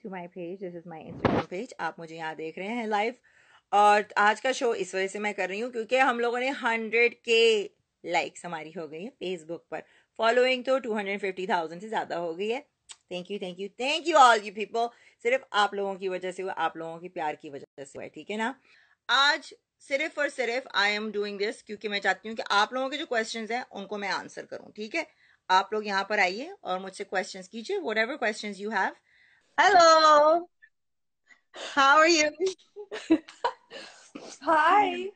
to my page. This is my Instagram page. आप मुझे यहाँ देख रहे हैं live. और आज का शो इस वजह से मैं कर रही हूँ क्योंकि हम लोगों ने 100K लाइक्स हमारी हो गई है फेसबुक पर. फॉलोइंग तो 250,000 से ज़्यादा हो गई है. Thank you all you people. सिर्फ आप लोगों की वजह से हुआ, आप लोगों के प्यार की वजह से हुआ है, ठीक है ना. आज सिर्फ और सिर्फ आई एम डूइंग दिस क्योंकि मैं चाहती हूँ कि आप लोगों के जो क्वेश्चंस हैं उनको मैं आंसर करूँ, ठीक है. आप लोग यहाँ पर आइए और मुझसे क्वेश्चंस कीजिए, whatever questions you have. Hello, how are you? Hi.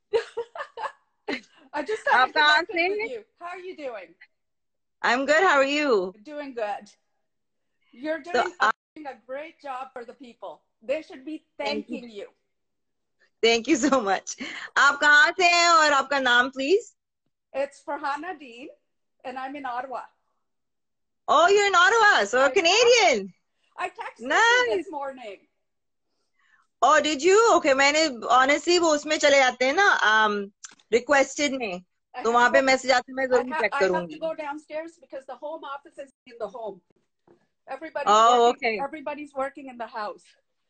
I just started connecting with you. How are you doing? I'm good. How are you? Doing good. You're doing a great job for the people. They should be thanking you. Thank you so much. आप कहाँ से हैं और आपका नाम please? It's Farhana Dean, and I'm in Ottawa. Oh, you're in Ottawa, so a Canadian. I texted you this morning. Oh, did you? Okay, मैंने honestly वो उसमें चले जाते हैं ना requested में, तो वहाँ पे मैसेज आते हैं, मैं जरूर चेक करूँगी. I have to go downstairs because the home office is in the home. Everybody's working in the house.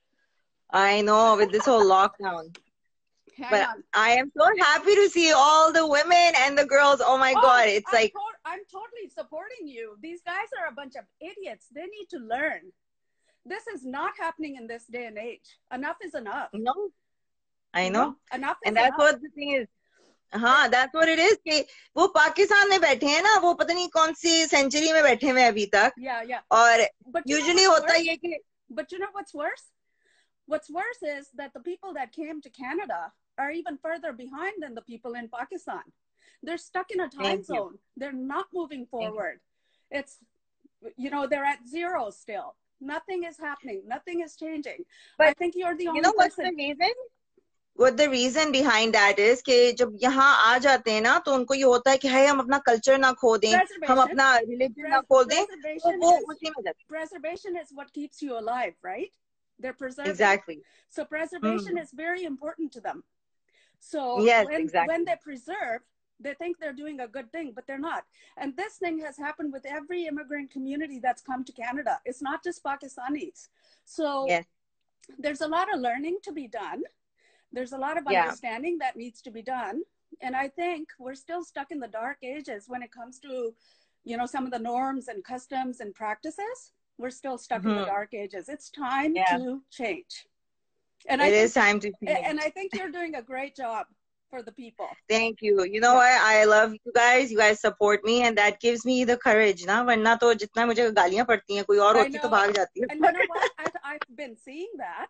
I know, with this whole lockdown. But I am so happy to see all the women and the girls. Oh my God, it's I'm totally supporting you. These guys are a bunch of idiots. They need to learn. This is not happening in this day and age. Enough is enough. No, I know. Enough is and that's enough. What the thing is. हाँ, that's what it is. कि वो पाकिस्तान में बैठे हैं ना, वो पता नहीं कौन सी सेंचुरी में बैठे हुए अभी तक. Yeah. और usually होता ये कि. But you know what's worse? What's worse is that the people that came to Canada are even further behind than the people in Pakistan. They're stuck in a time zone. They're not moving forward. It's, they're at zero still. Nothing is happening. Nothing is changing. But I think you're the only person. What's the reason? What the reason behind that is कि जब यहाँ आ जाते हैं ना, तो उनको ये होता है कि हाय हम अपना कल्चर ना खो दें, हम अपना रिलीजन ना खो दें, तो वो उसी में जाते हैं. Preservation is what keeps you alive, right? They're preserving. Exactly. So preservation is very important to them. So yes, when they preserve, they think they're doing a good thing, but they're not. And this thing has happened with every immigrant community that's come to Canada. It's not just Pakistanis. So there's a lot of learning to be done. There's a lot of understanding that needs to be done. And I think we're still stuck in the dark ages when it comes to, some of the norms and customs and practices. We're still stuck in the dark ages. It's time to change. And it is time to change. And I think you're doing a great job for the people. Thank you. You know what? I love you guys. You guys support me, and that gives me the courage. ना वरना तो जितना मुझे गालियाँ पड़ती हैं, कोई और होती तो भाग जाती है. And you know what? I've been seeing that.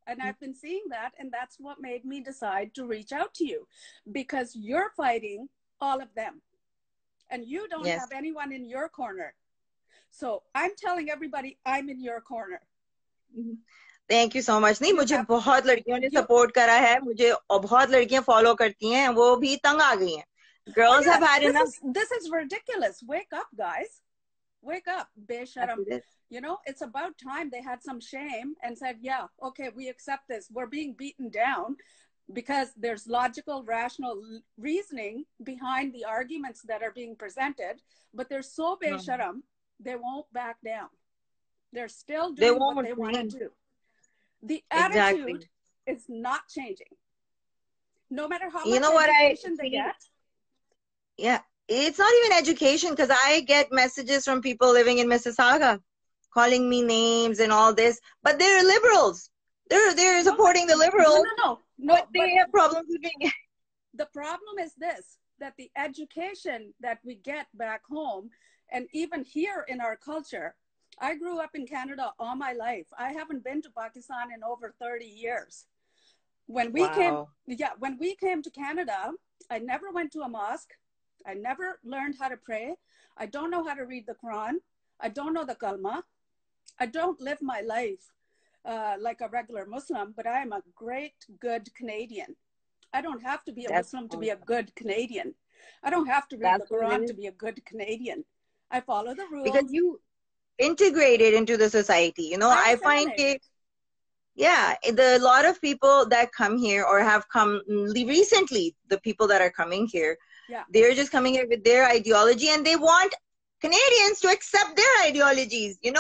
And that's what made me decide to reach out to you, because you're fighting all of them, and you don't have anyone in your corner. So I'm telling everybody I'm in your corner. Thank you so much. नहीं, मुझे बहुत लड़कियों ने support करा है, मुझे बहुत लड़कियां follow करती हैं, वो भी तंग आ गई हैं. Girls have had enough. This is ridiculous. Wake up, guys. Wake up, Besharam. It's about time they had some shame and said, yeah, okay, we accept this. We're being beaten down because there's logical, rational reasoning behind the arguments that are being presented, but they're so Besharam, they won't back down. They're still doing what they want to do. The attitude is not changing. No matter how much education they get. Yeah. It's not even education, because I get messages from people living in Mississauga calling me names and all this, but they're liberals. They're supporting the liberals. No. But they have problems with me. The problem is this, that the education that we get back home, and even here in our culture, I grew up in Canada all my life. I haven't been to Pakistan in over 30 years. When we came to Canada, I never went to a mosque. I never learned how to pray. I don't know how to read the Quran. I don't know the Kalma. I don't live my life like a regular Muslim, but I am a good Canadian. I don't have to be a Muslim to be a good Canadian. I don't have to read the Quran to be a good Canadian. I follow the rules. Because you integrated into the society. I find it. Yeah, a lot of people that come here or have come recently, the people that are coming here, they're just coming here with their ideology, and they want Canadians to accept their ideologies,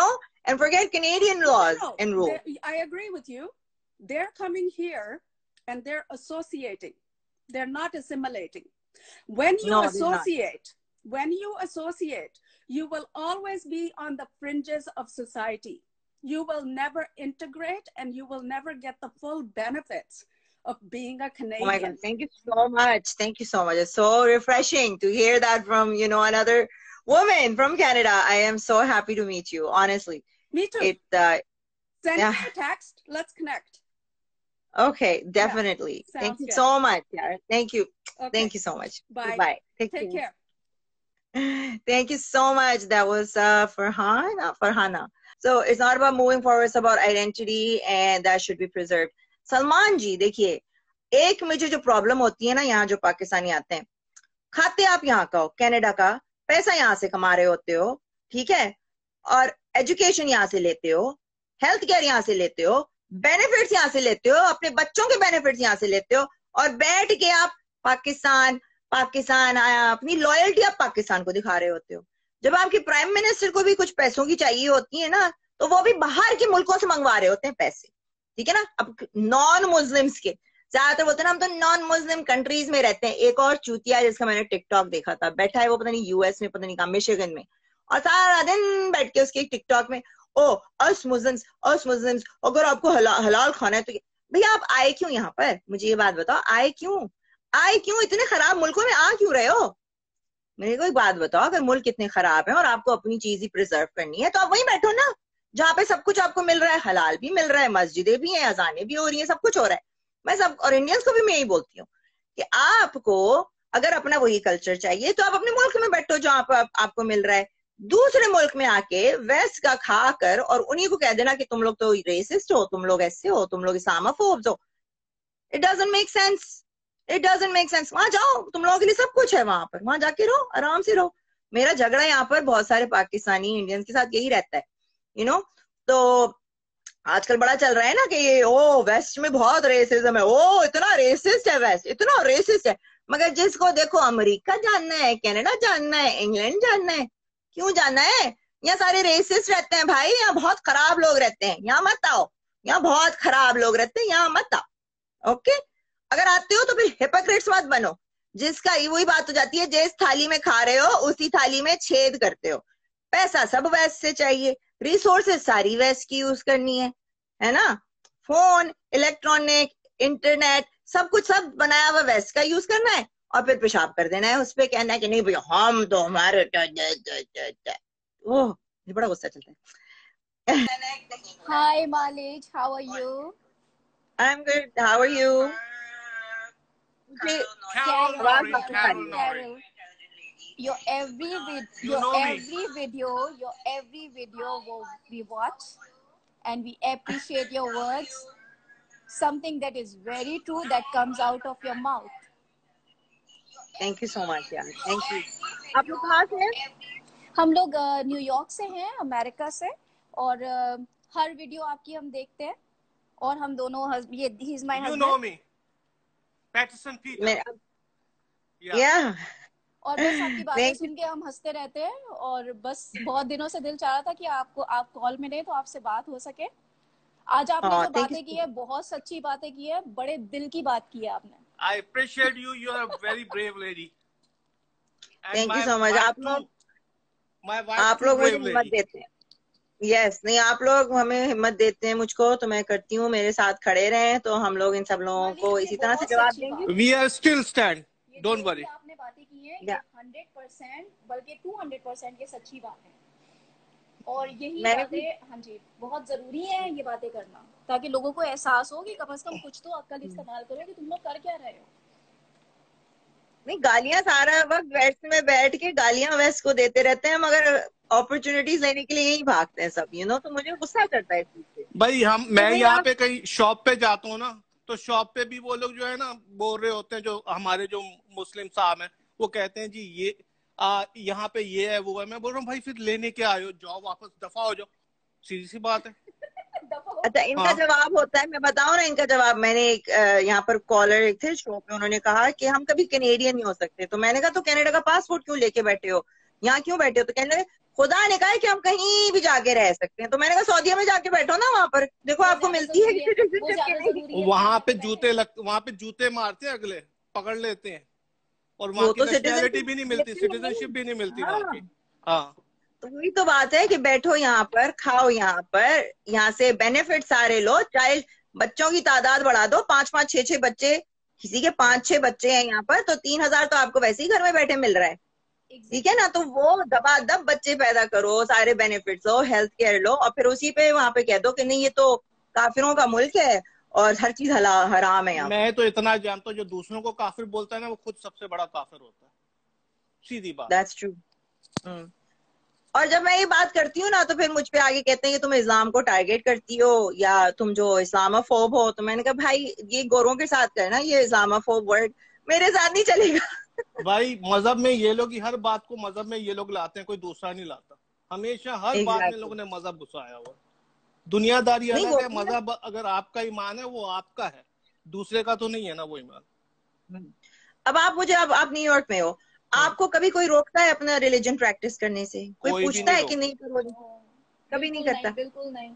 and forget Canadian laws and rules. I agree with you. They're coming here and they're associating. They're not assimilating. When you associate, you will always be on the fringes of society. You will never integrate and you will never get the full benefits of being a Canadian. Oh my God, thank you so much. Thank you so much. It's so refreshing to hear that from, you know, another woman from Canada. I am so happy to meet you, honestly. Me too. Send me a text. Let's connect. Okay, definitely. Yeah, thank you so much. Yeah, thank you. Okay. Thank you so much. Bye. Bye. Take care. Thank you so much. That was Farhana. So it's not about moving forward, it's about identity and that should be preserved. Salman जी देखिए, एक मुझे जो problem होती है ना, यहाँ जो पाकिस्तानी आते हैं, खाते आप यहाँ का हो, कनाडा का, पैसा यहाँ से कमा रहे होते हो, ठीक है, और एजुकेशन यहाँ से लेते हो, हेल्थ केयर यहाँ से लेते हो, बेनिफिट्स यहाँ से लेते हो, अपने बच्चों के बेनिफिट्स यहाँ से लेते हो, और बैठ के आप पाकिस्तान आया, अपनी लॉयल्टी आप पाकिस्तान को दिखा रहे होते हो। जब आपके प्राइम मिनिस्टर को भी कुछ पैसों की चाहिए होती है ना, तो वो भी बाहर के मुल्कों से मंगवा रहे होते हैं पैसे, ठीक है ना। अब नॉन मुस्लिम्स के ज्यादातर बोलते हैं ना, हम तो नॉन मुस्लिम कंट्रीज में रहते हैं। एक और चूतिया जिसका मैंने टिकटॉक देखा था, बैठा है वो पता नहीं यूएस में, पता नहीं कहाँ, मिशिगन में, और सारा दिन बैठ के उसके टिकटॉक में अस मुस्लिम्स अगर आपको हलाल खाना है तो भैया आप आए क्यों यहाँ पर? मुझे ये बात बताओ, आए क्यों इतने खराब मुल्कों में आ क्यों रहे हो? मेरे को एक बात बताओ, अगर मुल्क इतने खराब है और आपको अपनी चीज ही प्रिजर्व करनी है तो आप वहीं बैठो ना, जहाँ पे सब कुछ आपको मिल रहा है, हलाल भी मिल रहा है, मस्जिदें भी हैं, अजानें भी हो रही हैं, सब कुछ हो रहा है। मैं सब और इंडियंस को भी मैं यही बोलती हूँ कि आपको अगर अपना वही कल्चर चाहिए तो आप अपने मुल्क में बैठो जहाँ पर आपको मिल रहा है। दूसरे मुल्क में आके वेस्ट का खा कर और उन्हीं को कह देना कि तुम लोग तो रेसिस्ट हो, तुम लोग ऐसे हो, तुम लोग इस्लामोफोब्स हो, इट डजंट मेक सेंस। वहां जाओ, तुम लोगों के लिए सब कुछ है वहां पर, वहां जाके रहो, आराम से रहो। मेरा झगड़ा यहाँ पर बहुत सारे पाकिस्तानी इंडियंस के साथ यही रहता है, यू नो। तो आजकल बड़ा चल रहा है ना कि वेस्ट में बहुत रेसिज्म है, इतना रेसिस्ट है वेस्ट, इतना रेसिस्ट है। मगर जिसको देखो अमेरिका जानना है, कनाडा जानना है, इंग्लैंड जानना है, क्यों जानना है? यहाँ सारे रेसिस्ट रहते हैं भाई, यहाँ बहुत खराब लोग रहते हैं, यहाँ मत आओ, यहाँ बहुत खराब लोग रहते हैं, यहाँ मत आओ। ओके, अगर आते हो तो फिर हिपोक्रेट्स मत बनो, जिसका वही बात हो जाती है, जिस थाली में खा रहे हो उसी थाली में छेद करते हो। पैसा सब वेस्ट से चाहिए, रिसोर्सेज सारी वेस्ट की यूज करनी है ना, फोन, इलेक्ट्रॉनिक, इंटरनेट, सब कुछ सब बनाया हुआ वेस्ट का यूज करना है, और फिर पेशाब कर देना है उस पर, कहना है कि नहीं भैया हम तो हमारे ओह बड़ा गुस्सा चलता है। Hi Malej, how are you? I'm good. How are you? Carol. Your every video we watch, and we appreciate your words. Something that is very true that comes out of your mouth. Thank you so much, यार. Thank you. आप लोग कहाँ से हैं? हम लोग New York से हैं, अमेरिका से, और हर वीडियो आपकी हम देखते हैं, और हम दोनों he is my husband. You know me, Patterson Peter. Yeah. और बस आपकी बातें सुन के हम हंसते रहते हैं, और बस बहुत दिनों से दिल चाह रहा था कि आप कॉल में रहे तो आपसे बात हो सके। आज आपने जो बातें की है, बहुत सच्ची बातें की है, बड़े दिल की बात की है आपने। I appreciate you. You are a very brave lady. Thank you so much. आप लोग मुझे हिम्मत देते हैं। Yes, नहीं आप लोग हमें हिम्मत देते हैं मुझको, तो मैं करती हूँ, मेरे साथ खड़े रहें तो हम लोग इन सब लोगों को इसी तरह से जवाब देंगे। We are still stand. Don't worry. आपने बातें की है, 100% बल्कि 200% ये सच्ची बात है, और यही बातें हाँ जी बहुत जरूरी है ये बातें करना, ताकि लोगों को एहसास हो कि कम से कम कुछ तो अक्ल इस्तेमाल करो कि तुम लोग कर क्या रहे हो। नहीं, गालियां सारा वक्त वेस्ट में बैठ के गालियां वेस्ट को देते रहते हैं, मगर अपॉर्चुनिटीज लेने के लिए यही भागते हैं सब, तो मुझे गुस्सा करता है इस चीज से। भाई मैं यहाँ पे कहीं शॉप पे जाता हूँ ना, तो शॉप पे भी वो लोग जो है ना बोल रहे होते हैं, जो हमारे जो मुस्लिम साहब हैं, वो कहते हैं जी ये यहाँ पे ये है वो है। मैं बोल रहा हूँ भाई फिर लेने क्या आयो, जाओ वापस, दफा हो जाओ, सीधी सी बात है। अच्छा, इनका जवाब होता है, मैं बताऊं ना इनका जवाब। मैंने एक यहाँ पर कॉलर एक थे शो पे, उन्होंने कहा कि हम कभी कैनेडियन नहीं हो सकते, तो मैंने कहा तो कनाडा का पासपोर्ट क्यों लेके बैठे हो, यहाँ क्यों बैठे हो? तो कहने लगे खुदा ने कहा है कि हम कहीं भी जाके रह सकते हैं, तो मैंने कहा सऊदीया में जाके बैठो ना, वहां पर देखो आपको मिलती है सिटीजनशिप की नहीं। वहां पे जूते मारते हैं अगले, पकड़ लेते हैं, और वहां वो की तो नेशनैलिटी भी नहीं मिलती, सिटीजनशिप सिटीजनशिप भी नहीं मिलती वहां हाँ, की। हाँ, तो वही तो बात है कि बैठो यहाँ पर, खाओ यहाँ पर, यहाँ से बेनिफिट सारे लो। चाइल्ड बच्चों की तादाद बढ़ा दो, 5-5 6-6 बच्चे, किसी के 5-6 बच्चे हैं यहाँ पर, तो 3,000 तो आपको वैसे ही घर में बैठे मिल रहा है। ठीक है ना, तो वो दबादब बच्चे पैदा करो, सारे बेनिफिट्स लो, हेल्थ केयर लो, और फिर उसी पे वहां पे कह दो कि नहीं ये तो काफिरों का मुल्क है और हर चीज हराम है यहाँ पे। मैं तो इतना जानता हूँ, जो दूसरों को काफिर बोलता है ना, वो खुद सबसे बड़ा काफिर होता है, सीधी बात। That's true. और जब मैं ये बात करती हूँ ना, तो फिर मुझ पे आगे कहते हैं कि तुम इस्लाम को टारगेट करती हो या तुम जो इस्लामोफोब हो। तो मैंने कहा भाई ये गोरों के साथ करना, ये इस्लामोफोब वर्ड मेरे साथ नहीं चलेगा। भाई मजहब में ये लोग ही हर बात को मजहब में ये लोग लाते हैं, कोई दूसरा नहीं लाता। हमेशा हर बात में लोगों ने मजहब घुसाया हुआ। दुनियादारी नहीं अलग वो है, मजहब अगर आपका ईमान है वो आपका है, दूसरे का तो नहीं है ना वो ईमान। अब आप मुझे, अब आप न्यूयॉर्क में हो, आपको कभी कोई रोकता है अपना रिलीजन प्रैक्टिस करने से? कोई कोई भी पूछता नहीं है कि नहीं करो? कभी नहीं करता, बिल्कुल नहीं,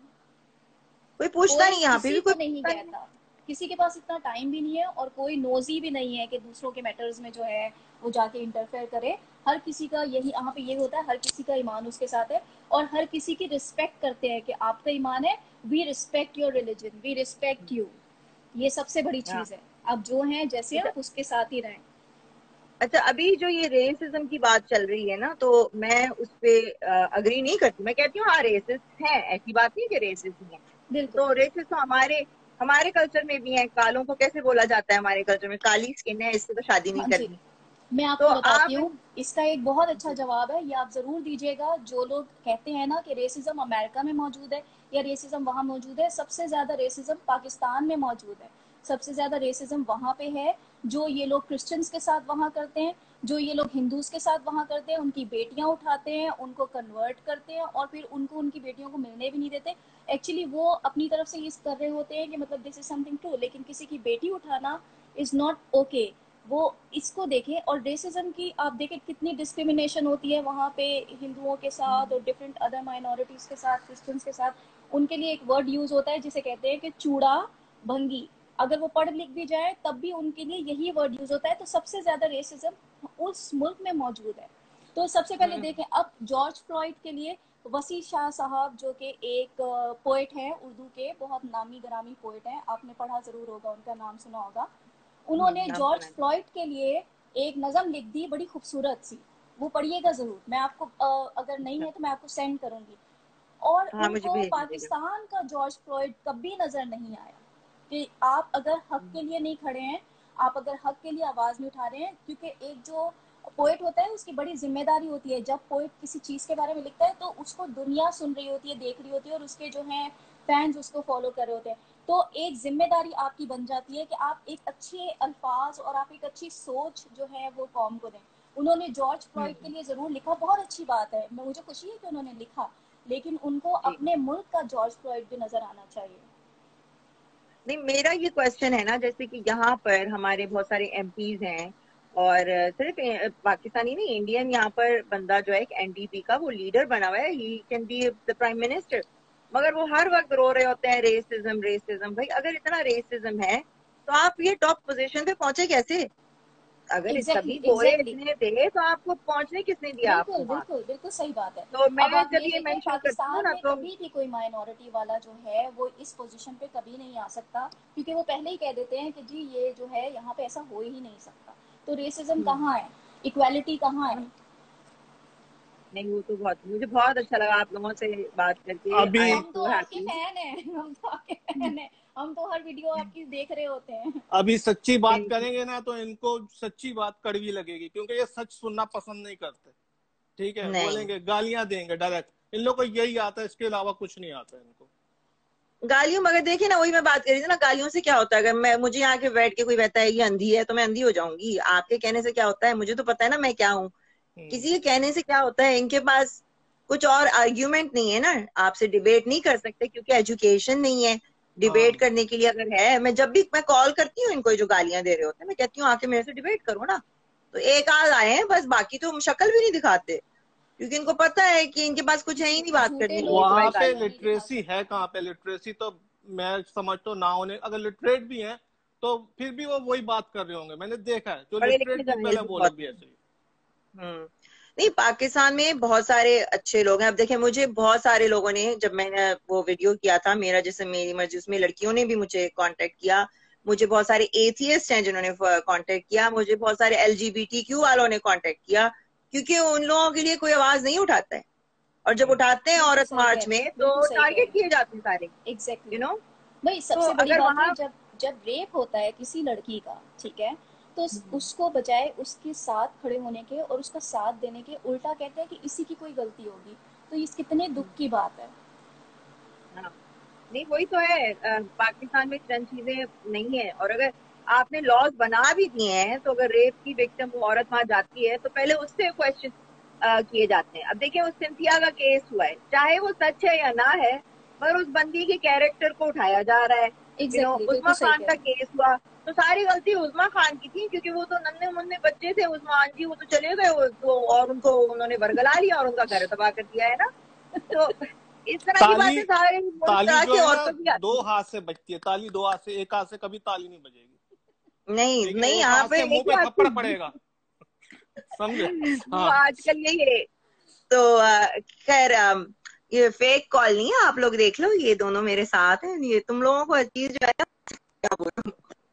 कोई पूछता नहीं, यहाँ पे किसी भी कोई को नहीं कहता। किसी के पास इतना टाइम भी नहीं है और कोई नोजी भी नहीं है कि दूसरों के मैटर्स में जो है वो जाके इंटरफेयर करे। हर किसी का यही यहाँ पे ये होता है, हर किसी का ईमान उसके साथ है और हर किसी की रिस्पेक्ट करते हैं कि आपका ईमान है, we respect your religion, we respect you. ये सबसे बड़ी चीज है। आप जो हैं जैसे आप उसके साथ ही रहें। अच्छा, अभी जो ये रेसिज्म की बात चल रही है ना, तो मैं उस पे अग्री नहीं करती। मैं कहती हूँ हाँ रेसिस्ट है, ऐसी बात नहीं कि रेसिस्ट नहीं है। तो रेसिस्ट तो हमारे हमारे कल्चर में भी है। कालों को कैसे बोला जाता है हमारे कल्चर में? काली स्किन है, इससे तो शादी नहीं करनी। मैं आपको बताती हूँ इसका एक बहुत अच्छा जवाब है, ये आप जरूर दीजिएगा। जो लोग कहते हैं ना कि रेसिज्म अमेरिका में मौजूद है या रेसिज्म वहां मौजूद है, सबसे ज्यादा रेसिज्म पाकिस्तान में मौजूद है। सबसे ज्यादा रेसिज्म वहां पे है जो ये लोग क्रिश्चियंस के साथ वहां करते हैं, जो ये लोग हिंदूज के साथ वहां करते हैं। उनकी बेटियां उठाते हैं, उनको कन्वर्ट करते हैं और फिर उनको उनकी बेटियों को मिलने भी नहीं देते। एक्चुअली वो अपनी तरफ से ये कर रहे होते हैं कि मतलब दिस इज समथिंग ट्रू, लेकिन किसी की बेटी उठाना इज नॉट ओके। वो इसको देखें। और रेसिज्म की आप देखें कितनी डिस्क्रिमिनेशन होती है वहाँ पे हिंदुओं के साथ और डिफरेंट अदर माइनॉरिटीज के साथ, क्रिश्चियंस के साथ। उनके लिए एक वर्ड यूज होता है जिसे कहते हैं कि चूड़ा भंगी। अगर वो पढ़ लिख भी जाए तब भी उनके लिए यही वर्ड यूज होता है। तो सबसे ज्यादा रेसिज्म उस मुल्क में मौजूद है। तो सबसे पहले देखें, अब जॉर्ज फ्लॉयड के लिए वसी शाह साहब जो कि एक पोएट है, उर्दू के बहुत नामी गरामी पोएट हैं, आपने पढ़ा जरूर होगा, उनका नाम सुना होगा। उन्होंने जॉर्ज फ्लॉयड के लिए एक नज़म लिख दी, बड़ी खूबसूरत सी। वो पढ़िएगा जरूर, मैं आपको अगर नहीं है तो मैं आपको सेंड करूंगी। और उनको पाकिस्तान का जॉर्ज फ्लॉयड कभी नजर नहीं आया कि आप अगर हक के लिए नहीं खड़े हैं, आप अगर हक के लिए आवाज नहीं उठा रहे हैं। क्योंकि एक जो पोएट होता है उसकी बड़ी जिम्मेदारी होती है। जब पोएट किसी चीज के बारे में लिखता है तो उसको दुनिया सुन रही होती है, देख रही होती है, और उसके जो हैं फैंस उसको फॉलो कर रहे होते हैं। तो एक जिम्मेदारी आपकी बन जाती है कि आप एक अच्छे अल्फाज और आप एक अच्छी सोच जो है वो कौम को दें। उन्होंने जॉर्ज फ्लॉयड के लिए जरूर लिखा, बहुत अच्छी बात है, मुझे खुशी है कि उन्होंने लिखा, लेकिन उनको अपने मुल्क का जॉर्ज फ्लॉयड भी नजर आना चाहिए। नहीं, मेरा ये क्वेश्चन है ना, जैसे कि यहाँ पर हमारे बहुत सारे एमपीज हैं और सिर्फ पाकिस्तानी नहीं, इंडियन यहाँ पर बंदा जो है एक एनडीपी का वो लीडर बना हुआ है, he can be the prime minister, मगर वो हर वक्त रो रहे होते हैं रेसिज्म रेसिज्म। भाई अगर इतना रेसिज्म है तो आप ये टॉप पोजीशन पे पहुंचे कैसे? अगर सभी गोरे इतने थे तो आपको पहुंचने किसने दिया? आपको बिल्कुल सही बात है। तो मैं जब ये मेंशन करती हूँ ना, तो कभी भी कोई माइनॉरिटी वाला जो है वो इस पोजीशन पे कभी नहीं आ सकता, क्योंकि वो पहले ही कह देते हैं कि जी ये जो है यहाँ पे ऐसा हो ही नहीं सकता। तो रेसिज्म कहाँ है, इक्वालिटी कहाँ है? नहीं, वो तो बहुत, मुझे बहुत अच्छा लगा आप लोगों से बात करके। अभी हम तो आपके फैन हैं, हम तो आपके फैन हैं, हम तो हर वीडियो आपकी देख रहे होते हैं। अभी सच्ची बात करेंगे ना तो इनको सच्ची बात कड़वी लगेगी, क्योंकि ये सच सुनना पसंद नहीं करते। ठीक है, बोलेंगे, गालियां देंगे डायरेक्ट, इन लोगों को यही आता है, इसके अलावा कुछ नहीं आता इनको। गालियों, मगर देखिए ना, वही मैं बात कर रही थी ना, गालियों से क्या होता है? अगर मुझे यहाँ के बैठ के कोई कहता है ये अंधी है तो मैं अंधी हो जाऊंगी? आपके कहने से क्या होता है? मुझे तो पता है ना मैं क्या हूँ। किसी के कहने से क्या होता है? इनके पास कुछ और आर्ग्यूमेंट नहीं है ना, आपसे डिबेट नहीं कर सकते क्योंकि एजुकेशन नहीं है डिबेट करने के लिए। अगर है, मैं जब भी मैं कॉल करती हूँ इनको जो गालियां दे रहे होते हैं, मैं कहती हूँ आके मेरे से डिबेट करो ना, तो एक आध आए हैं बस, बाकी तो शक्ल भी नहीं दिखाते। क्योंकि इनको पता है कि इनके पास कुछ है ही नहीं बात करने के लिए। वहाँ पे लिटरेसी है कहाँ पे? लिटरेसी तो मैं समझता हूँ ना होने, अगर लिटरेट भी हैं तो फिर भी वो वही बात कर रहे होंगे। मैंने देखा है जो लिटरेट भी पहले वो लोग भी ऐसे ही। नहीं, पाकिस्तान में बहुत सारे अच्छे लोग हैं। अब देखें, मुझे बहुत सारे लोगों ने, जब मैंने वो वीडियो किया था मेरा जैसे मेरी मर्जी, उसमें लड़कियों ने भी मुझे कांटेक्ट किया, मुझे बहुत सारे एथियस्ट हैं जिन्होंने कांटेक्ट किया, मुझे बहुत सारे LGBTQ वालों ने कांटेक्ट किया, क्योंकि उन लोगों के लिए कोई आवाज नहीं उठाता है, और जब उठाते हैं औरत मार्च में तो टारगेट किए जाते हैं सारे। एग्जैक्टली, यू नो, भाई सबसे बड़ी अगर बात है जब रेप होता है किसी लड़की का, ठीक है, तो उसको बजाय उसके साथ खड़े होने के और उसका साथ देने के, उल्टा कहते हैं कि इसी की कोई गलती होगी, तो इस कितने दुख की बात है। नहीं, वही तो है, पाकिस्तान में चंद चीजें नहीं है, और अगर आपने लॉज बना भी दिए हैं तो अगर रेप की विक्टिम वो औरत वहां जाती है तो पहले उससे क्वेश्चन किए जाते हैं। अब देखिए, उस सिंथिया का केस हुआ है, चाहे वो सच है या ना है, पर उस बंदी के कैरेक्टर को उठाया जा रहा है। उस्मा खान का केस हुआ तो सारी गलती उस्मा खान की थी, क्योंकि वो तो नन्हे मुन्ने बच्चे थे उस्मान जी, वो तो चले गए तो, और उनको उन्होंने बरगला लिया और उनका घर तबाह कर दिया है ना। तो इस तरह की बातें सारी ताली जो है ना, दो हाथ से बजती है ताली, दो हाथ से, एक हाथ से कभी ताली नहीं बजेगी। नहीं यहाँ पे मुंह पे थप्पड़ पड़ेगा, समझे? हाँ, आजकल यही है। तो खैर, ये फेक कॉल नहीं है, आप लोग देख लो, ये दोनों मेरे साथ हैं, ये तुम लोगों को चीज जो है ना, क्या बोलूं।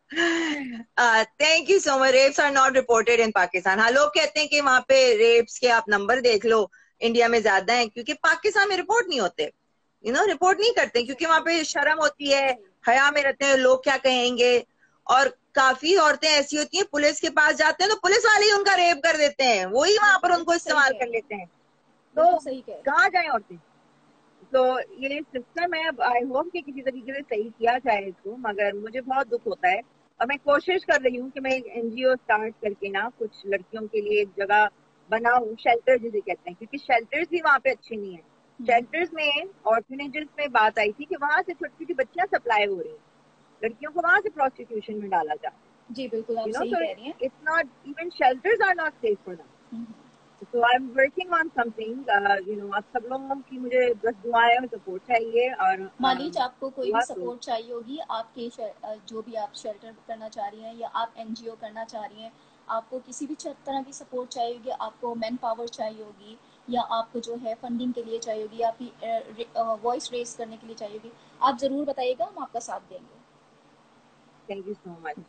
Thank you so much. Rapes are not reported in Pakistan. हाँ, लोग कहते हैं कि वहाँ पे रेप्स के आप नंबर देख लो, इंडिया में ज्यादा है, क्योंकि पाकिस्तान में रिपोर्ट नहीं होते, रिपोर्ट नहीं करते, क्योंकि वहाँ पे शर्म होती है, हया में रहते हैं, लोग क्या कहेंगे। और काफी औरतें ऐसी होती हैं, पुलिस के पास जाते हैं तो पुलिस वाले ही उनका रेप कर देते हैं, वही वहां पर उनको इस्तेमाल कर लेते हैं, तो कहाँ जाए औरतें। तो ये सिस्टम है। अब आई होप कि किसी तरीके से सही किया जाए इसको, मगर मुझे बहुत दुख होता है, और मैं कोशिश कर रही हूँ कि मैं एक NGO स्टार्ट करके ना कुछ लड़कियों के लिए एक जगह बनाऊं, शेल्टर जिसे कहते हैं, क्योंकि शेल्टर्स भी वहाँ पे अच्छे नहीं है। शेल्टर्स में ऑर्फनेजेस में बात आई थी कि वहां से छोटी छोटी बच्चियां सप्लाई हो रही हैं, लड़कियों को वहां से प्रोस्टिट्यूशन में डाला जा रहा है। जी बिल्कुल, आप सही कह रही हैं। It's not, even shelters are not safe for them. So I'm working on something, आप सब लोगों की मुझे बस दुआएं और सपोर्ट चाहिए। और मालिज, आपको कोई भी सपोर्ट चाहिए होगी, आपके जो भी आप शेल्टर करना चाह रही हैं या आप NGO करना चाह रही हैं, आपको किसी भी तरह की सपोर्ट चाहिए होगी, आपको मैन पावर चाहिए होगी, या आपको जो है फंडिंग के लिए चाहिए होगी, आपकी वॉइस रेस करने के लिए चाहिए होगी, आप जरूर बताइएगा, हम आपका साथ देंगे। Thank you so much.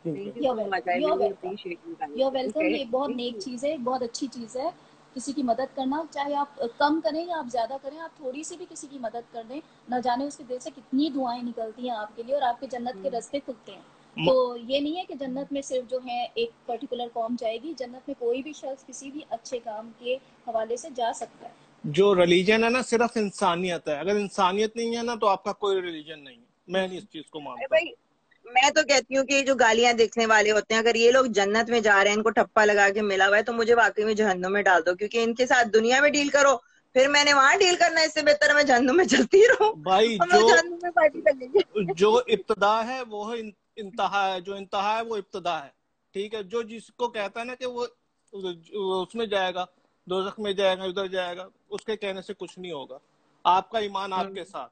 You're welcome। ये बहुत नेक चीज़ है, बहुत अच्छी चीज़ है, किसी की मदद करना, चाहे आप कम करें या आप ज्यादा करें, आप थोड़ी सी भी किसी की मदद कर दें, न जाने उसके दिल से कितनी दुआएं निकलती हैं आपके लिए, और आपके जन्नत के रास्ते खुलते हैं। तो ये नहीं है कि जन्नत में सिर्फ जो है एक पर्टिकुलर कौम जाएगी, जन्नत में कोई भी शख्स किसी भी अच्छे काम के हवाले से जा सकता है। जो रिलीजन है ना, सिर्फ इंसानियत है, अगर इंसानियत नहीं है ना तो आपका कोई रिलीजन नहीं है। मैं इस चीज को मानता हूँ। मैं तो कहती हूँ कि जो गालियां देखने वाले होते हैं, अगर ये लोग जन्नत में जा रहे हैं, इनको ठप्पा लगा के मिला हुआ है, तो मुझे वाकई में जहन्नुम में डाल दो, क्योंकि इनके साथ दुनिया में डील करो, फिर मैंने वहां डील करना है, इससे बेहतर मैं जहन्नुम में चलती रहूं। भाई जहन्नुम में पार्टी कर लेंगे। जो इब्तदा है वो इंतहा है, जो इंतहा है वो इब्तदा है, ठीक है। जो जिसको कहता है ना कि वो उसमें जाएगा, दोज़ख में जाएगा, उधर जाएगा, उसके कहने से कुछ नहीं होगा। आपका ईमान आपके साथ।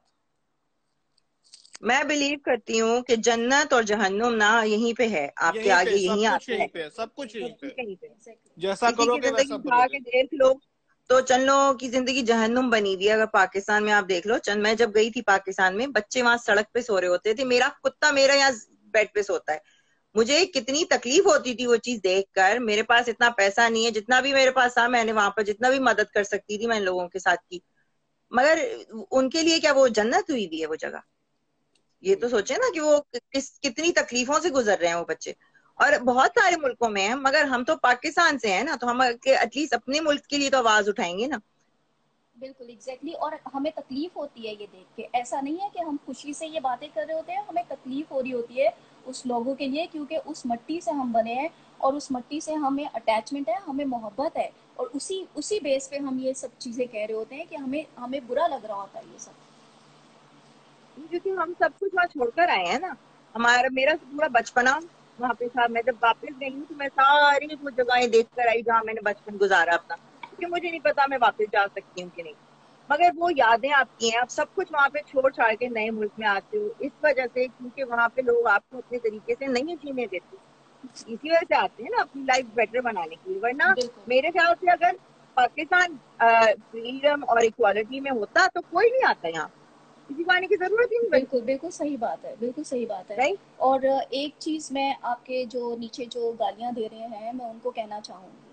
मैं बिलीव करती हूँ कि जन्नत और जहन्नुम ना यहीं पे है, आपके आगे यहीं आता है, सब कुछ यहीं पे। जैसा करोगे वैसा करोगे। देख लो तो चंद लोगों की जिंदगी जहन्नुम बनी हुई है। अगर पाकिस्तान में आप देख लो, मैं जब गई थी पाकिस्तान में, बच्चे वहां सड़क पे सो रहे होते थे, मेरा कुत्ता मेरा यहाँ बेड पे सोता है। मुझे कितनी तकलीफ होती थी वो चीज देखकर। मेरे पास इतना पैसा नहीं है, जितना भी मेरे पास था मैंने वहां पर जितना भी मदद कर सकती थी मैंने लोगों के साथ की, मगर उनके लिए क्या वो जन्नत हुई भी है वो जगह? ये तो सोचे ना कि वो कितनी तकलीफों से गुजर रहे हैं वो बच्चे। और बहुत सारे मुल्कों में है, मगर हम तो पाकिस्तान से हैं ना, तो हम एटलीस्ट अपने मुल्क के लिए तो आवाज उठाएंगे ना। बिल्कुल एग्जैक्टली। और हमें तकलीफ होती है ये देख के, ऐसा नहीं है कि हम खुशी से ये बातें कर रहे होते हैं, हमें तकलीफ हो रही होती है उस लोगों के लिए, क्योंकि उस मट्टी से हम बने हैं और उस मट्टी से हमें अटैचमेंट है, हमें मोहब्बत है, और उसी बेस पे हम ये सब चीजें कह रहे होते हैं कि हमें बुरा लग रहा होता है ये सब, क्योंकि हम सब कुछ वहाँ छोड़कर आए हैं ना। मेरा पूरा बचपना वहाँ पे था। मैं जब वापस गई हूँ तो मैं सारी वो जगहें देख कर आई जहाँ मैंने बचपन गुजारा अपना। कि मुझे नहीं पता मैं वापस जा सकती हूँ कि नहीं, मगर वो यादें आपकी हैं, आप सब कुछ वहाँ पे छोड़ छाड़ के नए मुल्क में आते हो इस वजह से, क्योंकि वहाँ पे लोग आपको अपने तरीके से नहीं जीने देते, इसी वजह से आते हैं ना अपनी लाइफ बेटर बनाने के लिए। वरना बिल्कुल मेरे ख्याल से अगर पाकिस्तान फ्रीडम और इक्वालिटी में होता तो कोई नहीं आता यहाँ, किसी को आने की जरूरत ही नहीं पड़ती। बिल्कुल बिल्कुल सही बात है, बिल्कुल सही बात है। राइट। और एक चीज मैं आपके जो नीचे जो गालियां दे रहे हैं मैं उनको कहना चाहूंगी,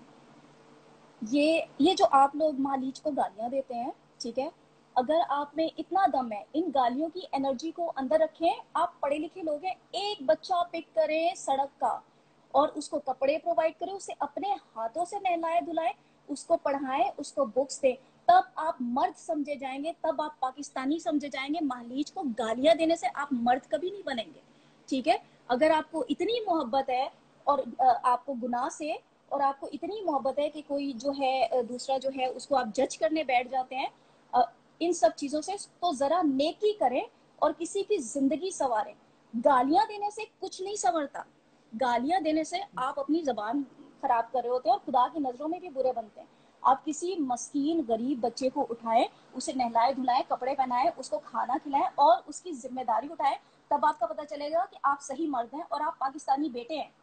ये जो आप लोग मालीच को गालियां देते हैं, ठीक है, अगर आप में इतना दम है, इन गालियों की एनर्जी को अंदर रखें। आप पढ़े लिखे लोग हैं, एक बच्चा पिक करें सड़क का और उसको कपड़े प्रोवाइड करें, उसे अपने हाथों से नहलाए धुलाए, उसको पढ़ाएं, उसको बुक्स दें, तब आप मर्द समझे जाएंगे, तब आप पाकिस्तानी समझे जाएंगे। मालीच को गालियां देने से आप मर्द कभी नहीं बनेंगे, ठीक है। अगर आपको इतनी मोहब्बत है और आपको गुनाह से, और आपको इतनी मोहब्बत है कि कोई जो है दूसरा जो है उसको आप जज करने बैठ जाते हैं इन सब चीजों से, तो जरा नेकी करें और किसी की जिंदगी संवारें। गालियां देने से कुछ नहीं संवरता, गालियां देने से आप अपनी जबान खराब कर रहे होते हैं और खुदा की नजरों में भी बुरे बनते हैं। आप किसी मस्कीन गरीब बच्चे को उठाएं, उसे नहलाए धुलाएं, कपड़े पहनाएं, उसको खाना खिलाएं और उसकी जिम्मेदारी उठाएं, तब आपका पता चलेगा कि आप सही मर्द हैं और आप पाकिस्तानी बेटे हैं।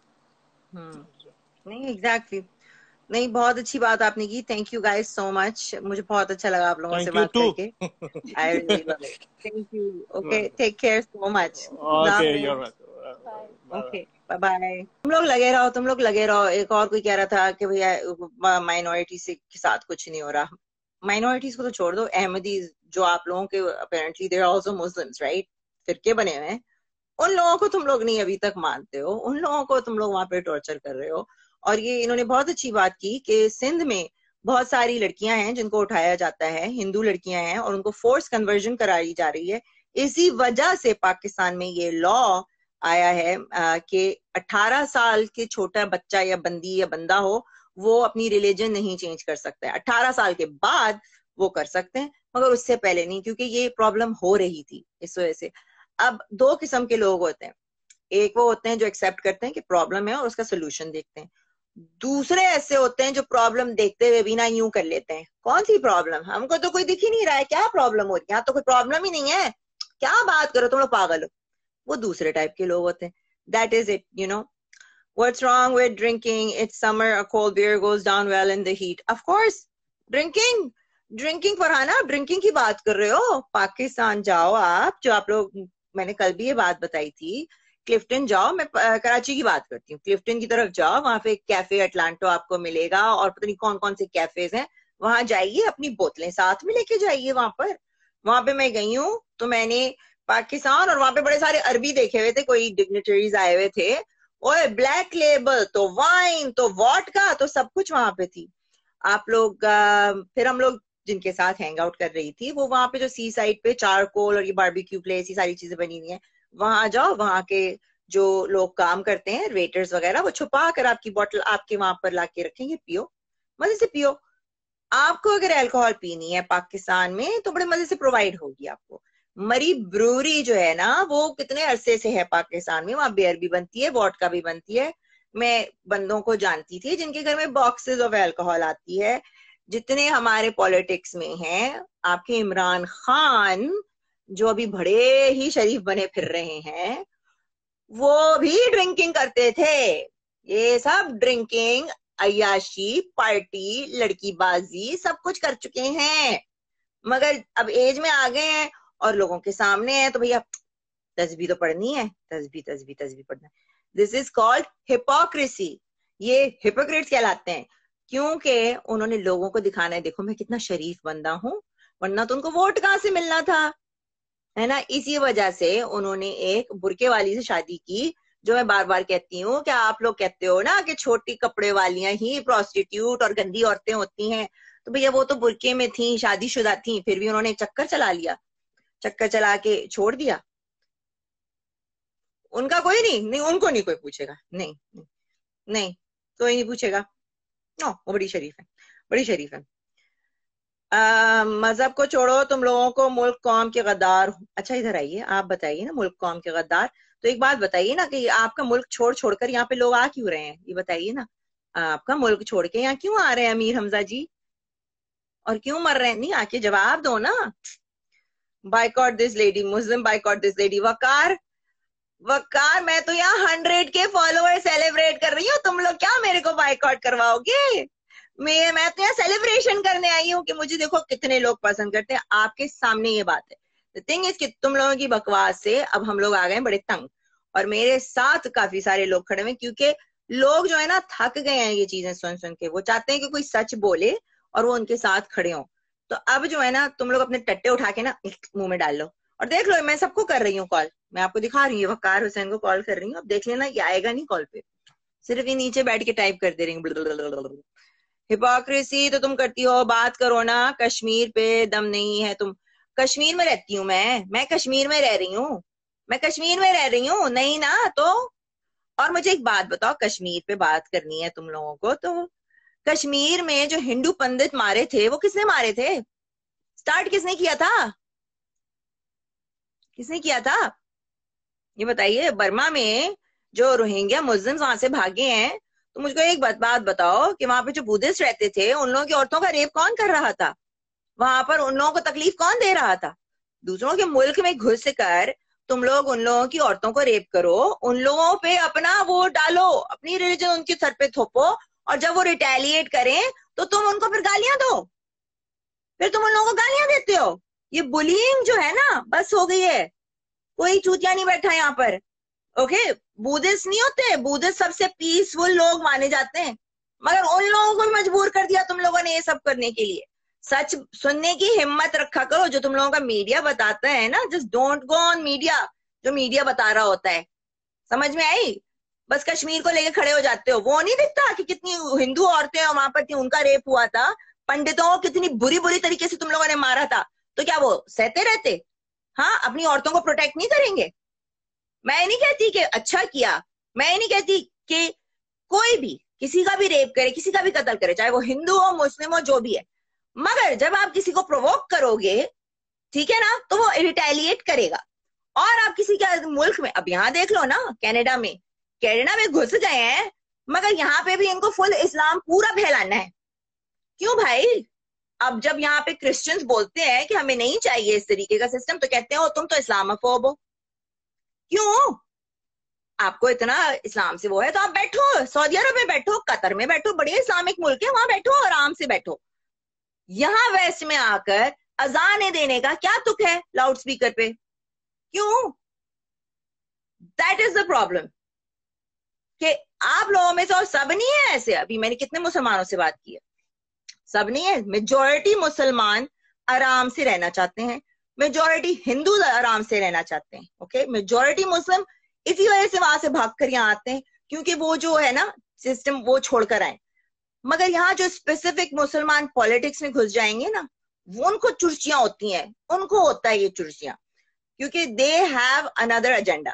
नहीं एग्जैक्टली नहीं, बहुत अच्छी बात आपने की। Thank you guys so much, मुझे बहुत अच्छा लगा आप लोगों से बात करके। I really love it. Thank you. Okay, take care so much. Okay, bye bye. तुम लोग लगे रहो, तुम लोग लगे रहो। एक और कोई कह रहा था कि भैया माइनॉरिटी से के साथ कुछ नहीं हो रहा। माइनॉरिटीज को तो छोड़ दो, अहमदीज जो आप लोगों के apparently they are also Muslims, right, फिरके बने हुए हैं, उन लोगों को तुम लोग नहीं अभी तक मानते हो, उन लोगों को तुम लोग वहां पे टॉर्चर कर रहे हो। और ये इन्होंने बहुत अच्छी बात की कि सिंध में बहुत सारी लड़कियां हैं जिनको उठाया जाता है, हिंदू लड़कियां हैं, और उनको फोर्स कन्वर्जन कराई जा रही है। इसी वजह से पाकिस्तान में ये लॉ आया है कि 18 साल के छोटा बच्चा या बंदी या बंदा हो, वो अपनी रिलीजन नहीं चेंज कर सकता है। 18 साल के बाद वो कर सकते हैं, मगर उससे पहले नहीं, क्योंकि ये प्रॉब्लम हो रही थी इस वजह से। अब दो किस्म के लोग होते हैं, एक वो होते हैं जो एक्सेप्ट करते हैं कि प्रॉब्लम है और उसका सोल्यूशन देखते हैं। दूसरे ऐसे होते हैं जो प्रॉब्लम देखते हुए भी ना यूं कर लेते हैं, कौन सी प्रॉब्लम, हमको तो कोई दिख ही नहीं रहा है, क्या प्रॉब्लम हो रही है, यहाँ तो कोई प्रॉब्लम ही नहीं है, क्या बात करो तुम लोग पागल हो। वो दूसरे टाइप के लोग होते हैं। That is it, you know. What's wrong with drinking? It's summer. A cold beer goes down well in the heat. Of course, drinking Farhana, आप ड्रिंकिंग की बात कर रहे हो। पाकिस्तान जाओ आप, जो आप लोग, मैंने कल भी ये बात बताई थी, क्लिफ्टन जाओ। मैं कराची की बात करती हूँ, क्लिफ्टन की तरफ जाओ, वहां पे कैफे अटलांटो आपको मिलेगा और पता नहीं कौन कौन से कैफेज हैं, वहां जाइए, अपनी बोतलें साथ में लेके जाइए। वहां पे मैं गई हूँ तो मैंने पाकिस्तान और वहां पे बड़े सारे अरबी देखे हुए थे, कोई डिग्नेटरीज आए हुए थे, ओए ब्लैक लेबल तो वाइन तो वॉडका तो सब कुछ वहां पे थी। आप लोग फिर हम लोग जिनके साथ हैंग आउट कर रही थी, वो वहां पे जो सी साइड पे चारकोल और ये बारबेक्यू प्लेस, ये सारी चीजें बनी हुई हैं, वहां जाओ, वहां के जो लोग काम करते हैं, वेटर्स वगैरह, वो छुपा कर आपकी बोतल आपके वहां पर ला के रखेंगे, पियो, मजे से पियो। आपको अगर अल्कोहल पीनी है पाकिस्तान में तो बड़े मजे से प्रोवाइड होगी आपको। मरी ब्रूरी जो है ना, वो कितने अरसे से है पाकिस्तान में, वहां बियर भी बनती है, वोडका भी बनती है। मैं बंदों को जानती थी जिनके घर में बॉक्सेस ऑफ अल्कोहल आती है। जितने हमारे पॉलिटिक्स में हैं, आपके इमरान खान जो अभी बड़े ही शरीफ बने फिर रहे हैं, वो भी ड्रिंकिंग करते थे। ये सब ड्रिंकिंग, अय्याशी, पार्टी, लड़कीबाजी सब कुछ कर चुके हैं, मगर अब एज में आ गए हैं और लोगों के सामने है तो भैया तस्बीह तो पढ़नी है, तस्बीह पढ़ना है। This is called hypocrisy. ये हिपोक्रेट्स कहलाते हैं, क्योंकि उन्होंने लोगों को दिखाना है, देखो मैं कितना शरीफ बंदा हूं, वरना तो उनको वोट कहां से मिलना था, है ना। इसी वजह से उन्होंने एक बुरके वाली से शादी की। जो मैं बार बार कहती हूँ कि आप लोग कहते हो ना कि छोटी कपड़े वालियां ही प्रोस्टिट्यूट और गंदी औरतें होती हैं, तो भैया वो तो बुरके में थी, शादीशुदा थी, फिर भी उन्होंने चक्कर चला लिया, चक्कर चला के छोड़ दिया। उनका कोई नहीं, उनको नहीं कोई पूछेगा, नहीं नहीं, नहीं कोई नहीं पूछेगा। नो, वो बड़ी शरीफ है, बड़ी शरीफ है। मजहब को छोड़ो, तुम लोगों को मुल्क कौम के गद्दार। अच्छा इधर आइए, आप बताइए ना, मुल्क कौम के गद्दार। तो एक बात बताइए ना कि आपका मुल्क छोड़ कर यहाँ पे लोग आ क्यों रहे हैं, ये बताइए ना। आपका मुल्क छोड़ के यहाँ क्यों आ रहे हैं अमीर हमजा जी? और क्यों मर रहे हैं? नहीं, आके जवाब दो ना। Boycott this lady, Muslim boycott this lady. Waqar, Waqar, मैं तो यहाँ 100 के फॉलोअर सेलिब्रेट कर रही हूँ, तुम लोग क्या मेरे को बाइकॉट करवाओगे? मैं तो यहाँ सेलिब्रेशन करने आई हूँ कि मुझे देखो कितने लोग पसंद करते हैं। आपके सामने ये बात है। द थिंग इज कि तुम लोगों की बकवास से अब हम लोग आ गए बड़े तंग, और मेरे साथ काफी सारे लोग खड़े हुए, क्योंकि लोग जो है ना थक गए हैं ये चीजें सुन सुन के। वो चाहते हैं कि कोई सच बोले और वो उनके साथ खड़े हों। तो अब जो है ना तुम लोग अपने टट्टे उठा के ना मुंह में डाल लो, और देख लो मैं सबको कर रही हूँ कॉल, मैं आपको दिखा रही हूँ, वकार हुसैन को कॉल कर रही हूँ। अब देख लेना ये आएगा नहीं कॉल पे, सिर्फ ये नीचे बैठ के टाइप कर दे रही हूँ। हिपोक्रेसी तो तुम करती हो, बात करो ना। कश्मीर पे दम नहीं है तुम। कश्मीर में रहती हूँ मैं कश्मीर में रह रही हूँ, मैं कश्मीर में रह रही हूँ। नहीं ना तो। और मुझे एक बात बताओ, कश्मीर पे बात करनी है तुम लोगों को, तो कश्मीर में जो हिंदू पंडित मारे थे वो किसने मारे थे? स्टार्ट किसने किया था? किसने किया था ये बताइए। बर्मा में जो रोहिंग्या मुस्लिम्स वहां से भागे हैं, तो मुझको एक बात बताओ कि वहां पे जो बुद्धिस्ट रहते थे उन लोगों की औरतों का रेप कौन कर रहा था? वहां पर उन लोगों को तकलीफ कौन दे रहा था? दूसरों के मुल्क में घुस कर तुम लोग उन लोगों की औरतों को रेप करो, उन लोगों पे अपना वो डालो, अपनी रिलीजन उनके सर पे थोपो, और जब वो रिटेलिएट करें तो तुम उनको फिर गालियां दो, फिर तुम उन लोगों को गालियां देते हो। ये बुलिंग जो है ना बस हो गई है। कोई चूतिया नहीं बैठा यहाँ पर। ओके, बुद्धिस्ट नहीं होते, बुद्धिस्ट सबसे पीसफुल लोग माने जाते हैं, मगर उन लोगों को मजबूर कर दिया तुम लोगों ने ये सब करने के लिए। सच सुनने की हिम्मत रखा करो। जो तुम लोगों का मीडिया बताता है ना, just don't go on media, जो मीडिया बता रहा होता है। समझ में आई? बस कश्मीर को लेके खड़े हो जाते हो। वो नहीं दिखता कि कितनी हिंदू औरतें वहां पर थी, उनका रेप हुआ था, पंडितों को कितनी बुरी बुरी तरीके से तुम लोगों ने मारा था, तो क्या वो सहते रहते? हाँ, अपनी औरतों को प्रोटेक्ट नहीं करेंगे? मैं नहीं कहती कि अच्छा किया, मैं नहीं कहती कि कोई भी किसी का भी रेप करे, किसी का भी कत्ल करे, चाहे वो हिंदू हो मुस्लिम हो जो भी है, मगर जब आप किसी को प्रोवोक करोगे, ठीक है ना, तो वो रिटेलिएट करेगा। और आप किसी के मुल्क में, अब यहाँ देख लो ना, कनाडा में घुस गए हैं, मगर यहाँ पे भी इनको फुल इस्लाम पूरा फैलाना है। क्यों भाई? अब जब यहाँ पे क्रिश्चियंस बोलते हैं कि हमें नहीं चाहिए इस तरीके का सिस्टम, तो कहते हैं तुम तो इस्लामोफोब हो। क्यों? आपको इतना इस्लाम से वो है तो आप बैठो सऊदी अरब में, बैठो कतर में, बैठो, बड़े इस्लामिक मुल्क है, वहां बैठो, आराम से बैठो। यहाँ वेस्ट में आकर अजाने देने का क्या तुक है लाउड स्पीकर पे? क्यों? दैट इज द प्रॉब्लम कि आप लोगों में से, और सब नहीं है ऐसे। अभी मैंने कितने मुसलमानों से बात की है, सब नहीं है। मेजॉरिटी मुसलमान आराम से रहना चाहते हैं, मेजॉरिटी हिंदू आराम से रहना चाहते हैं। ओके, मेजॉरिटी मुस्लिम इसी वजह से वहां से भागकर यहाँ आते हैं, क्योंकि वो जो है ना सिस्टम वो छोड़कर आए। मगर यहाँ जो स्पेसिफिक मुसलमान पॉलिटिक्स में घुस जाएंगे ना, वो उनको चुर्चियां होती हैं, उनको होता है ये चुर्चियां, क्योंकि they have another agenda.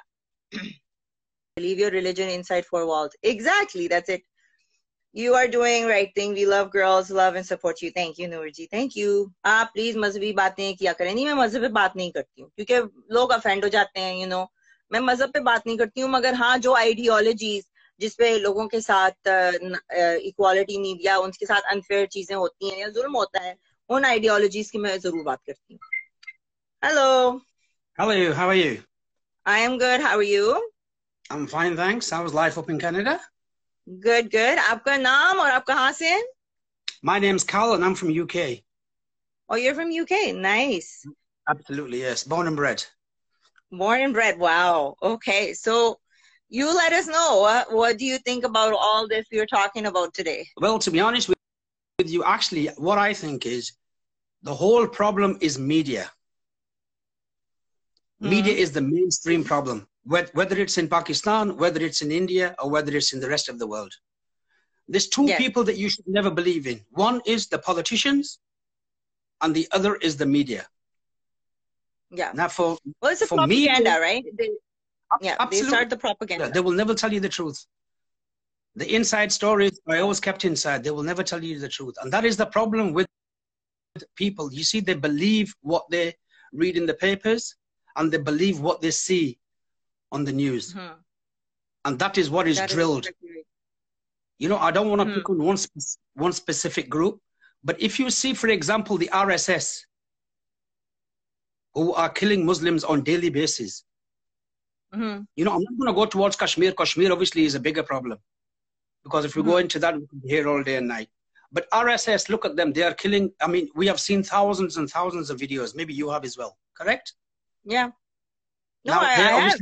Leave your religion inside four walls. Exactly, that's it. You are doing right thing. We love girls, love and support you. Thank you, Noorji. Thank you. आप प्लीज मजहबी बातें किया करें। नहीं, मैं मजहब पे बात नहीं करती हूँ, क्योंकि लोग अफेंड हो जाते हैं, you know. मैं मजहब पे बात नहीं करती हूँ, मगर हाँ जो आइडियोलॉजीज जिसपे लोगों के साथ इक्वालिटी नहीं दिया, उनके साथ अनफेयर चीजें होती हैं या जुल्म होता है, उन आइडियोलॉजीज की मैं जरूर बात करती हूँ। Hello. Hello, how are you? I am good. How are you? I'm fine, thanks. How was life up in Canada? Good, good. आपका नाम और आप कहाँ से हैं? My name's Carl and I'm from UK. Oh, you're from UK. Nice. Absolutely, yes. Born and bred. Born and bred. Wow. Okay. So you let us know. What do you think about all this we are talking about today? Well, to be honest with you, actually, what I think is the whole problem is media. Media is the mainstream problem. Whether it's in Pakistan, whether it's in India, or whether it's in the rest of the world. There's two people that you should never believe in. One is the politicians, and the other is the media. Yeah. Now, it's a propaganda, right? Absolutely. They start the propaganda. They will never tell you the truth. The inside stories are always kept inside. They will never tell you the truth. And that is the problem with people. You see, they believe what they read in the papers, and they believe what they see on the news. And that is what is drilled. You know, I don't want to pick on one specific group, But if you see, for example, the RSS, who are killing Muslims on daily basis, you know, I'm not going to go towards Kashmir. Kashmir obviously is a bigger problem, because if we go into that, we can be here all day and night. But RSS, look at them. They are killing. I mean, we have seen thousands and thousands of videos. Maybe you have as well, correct? Yeah. No, Now, I have.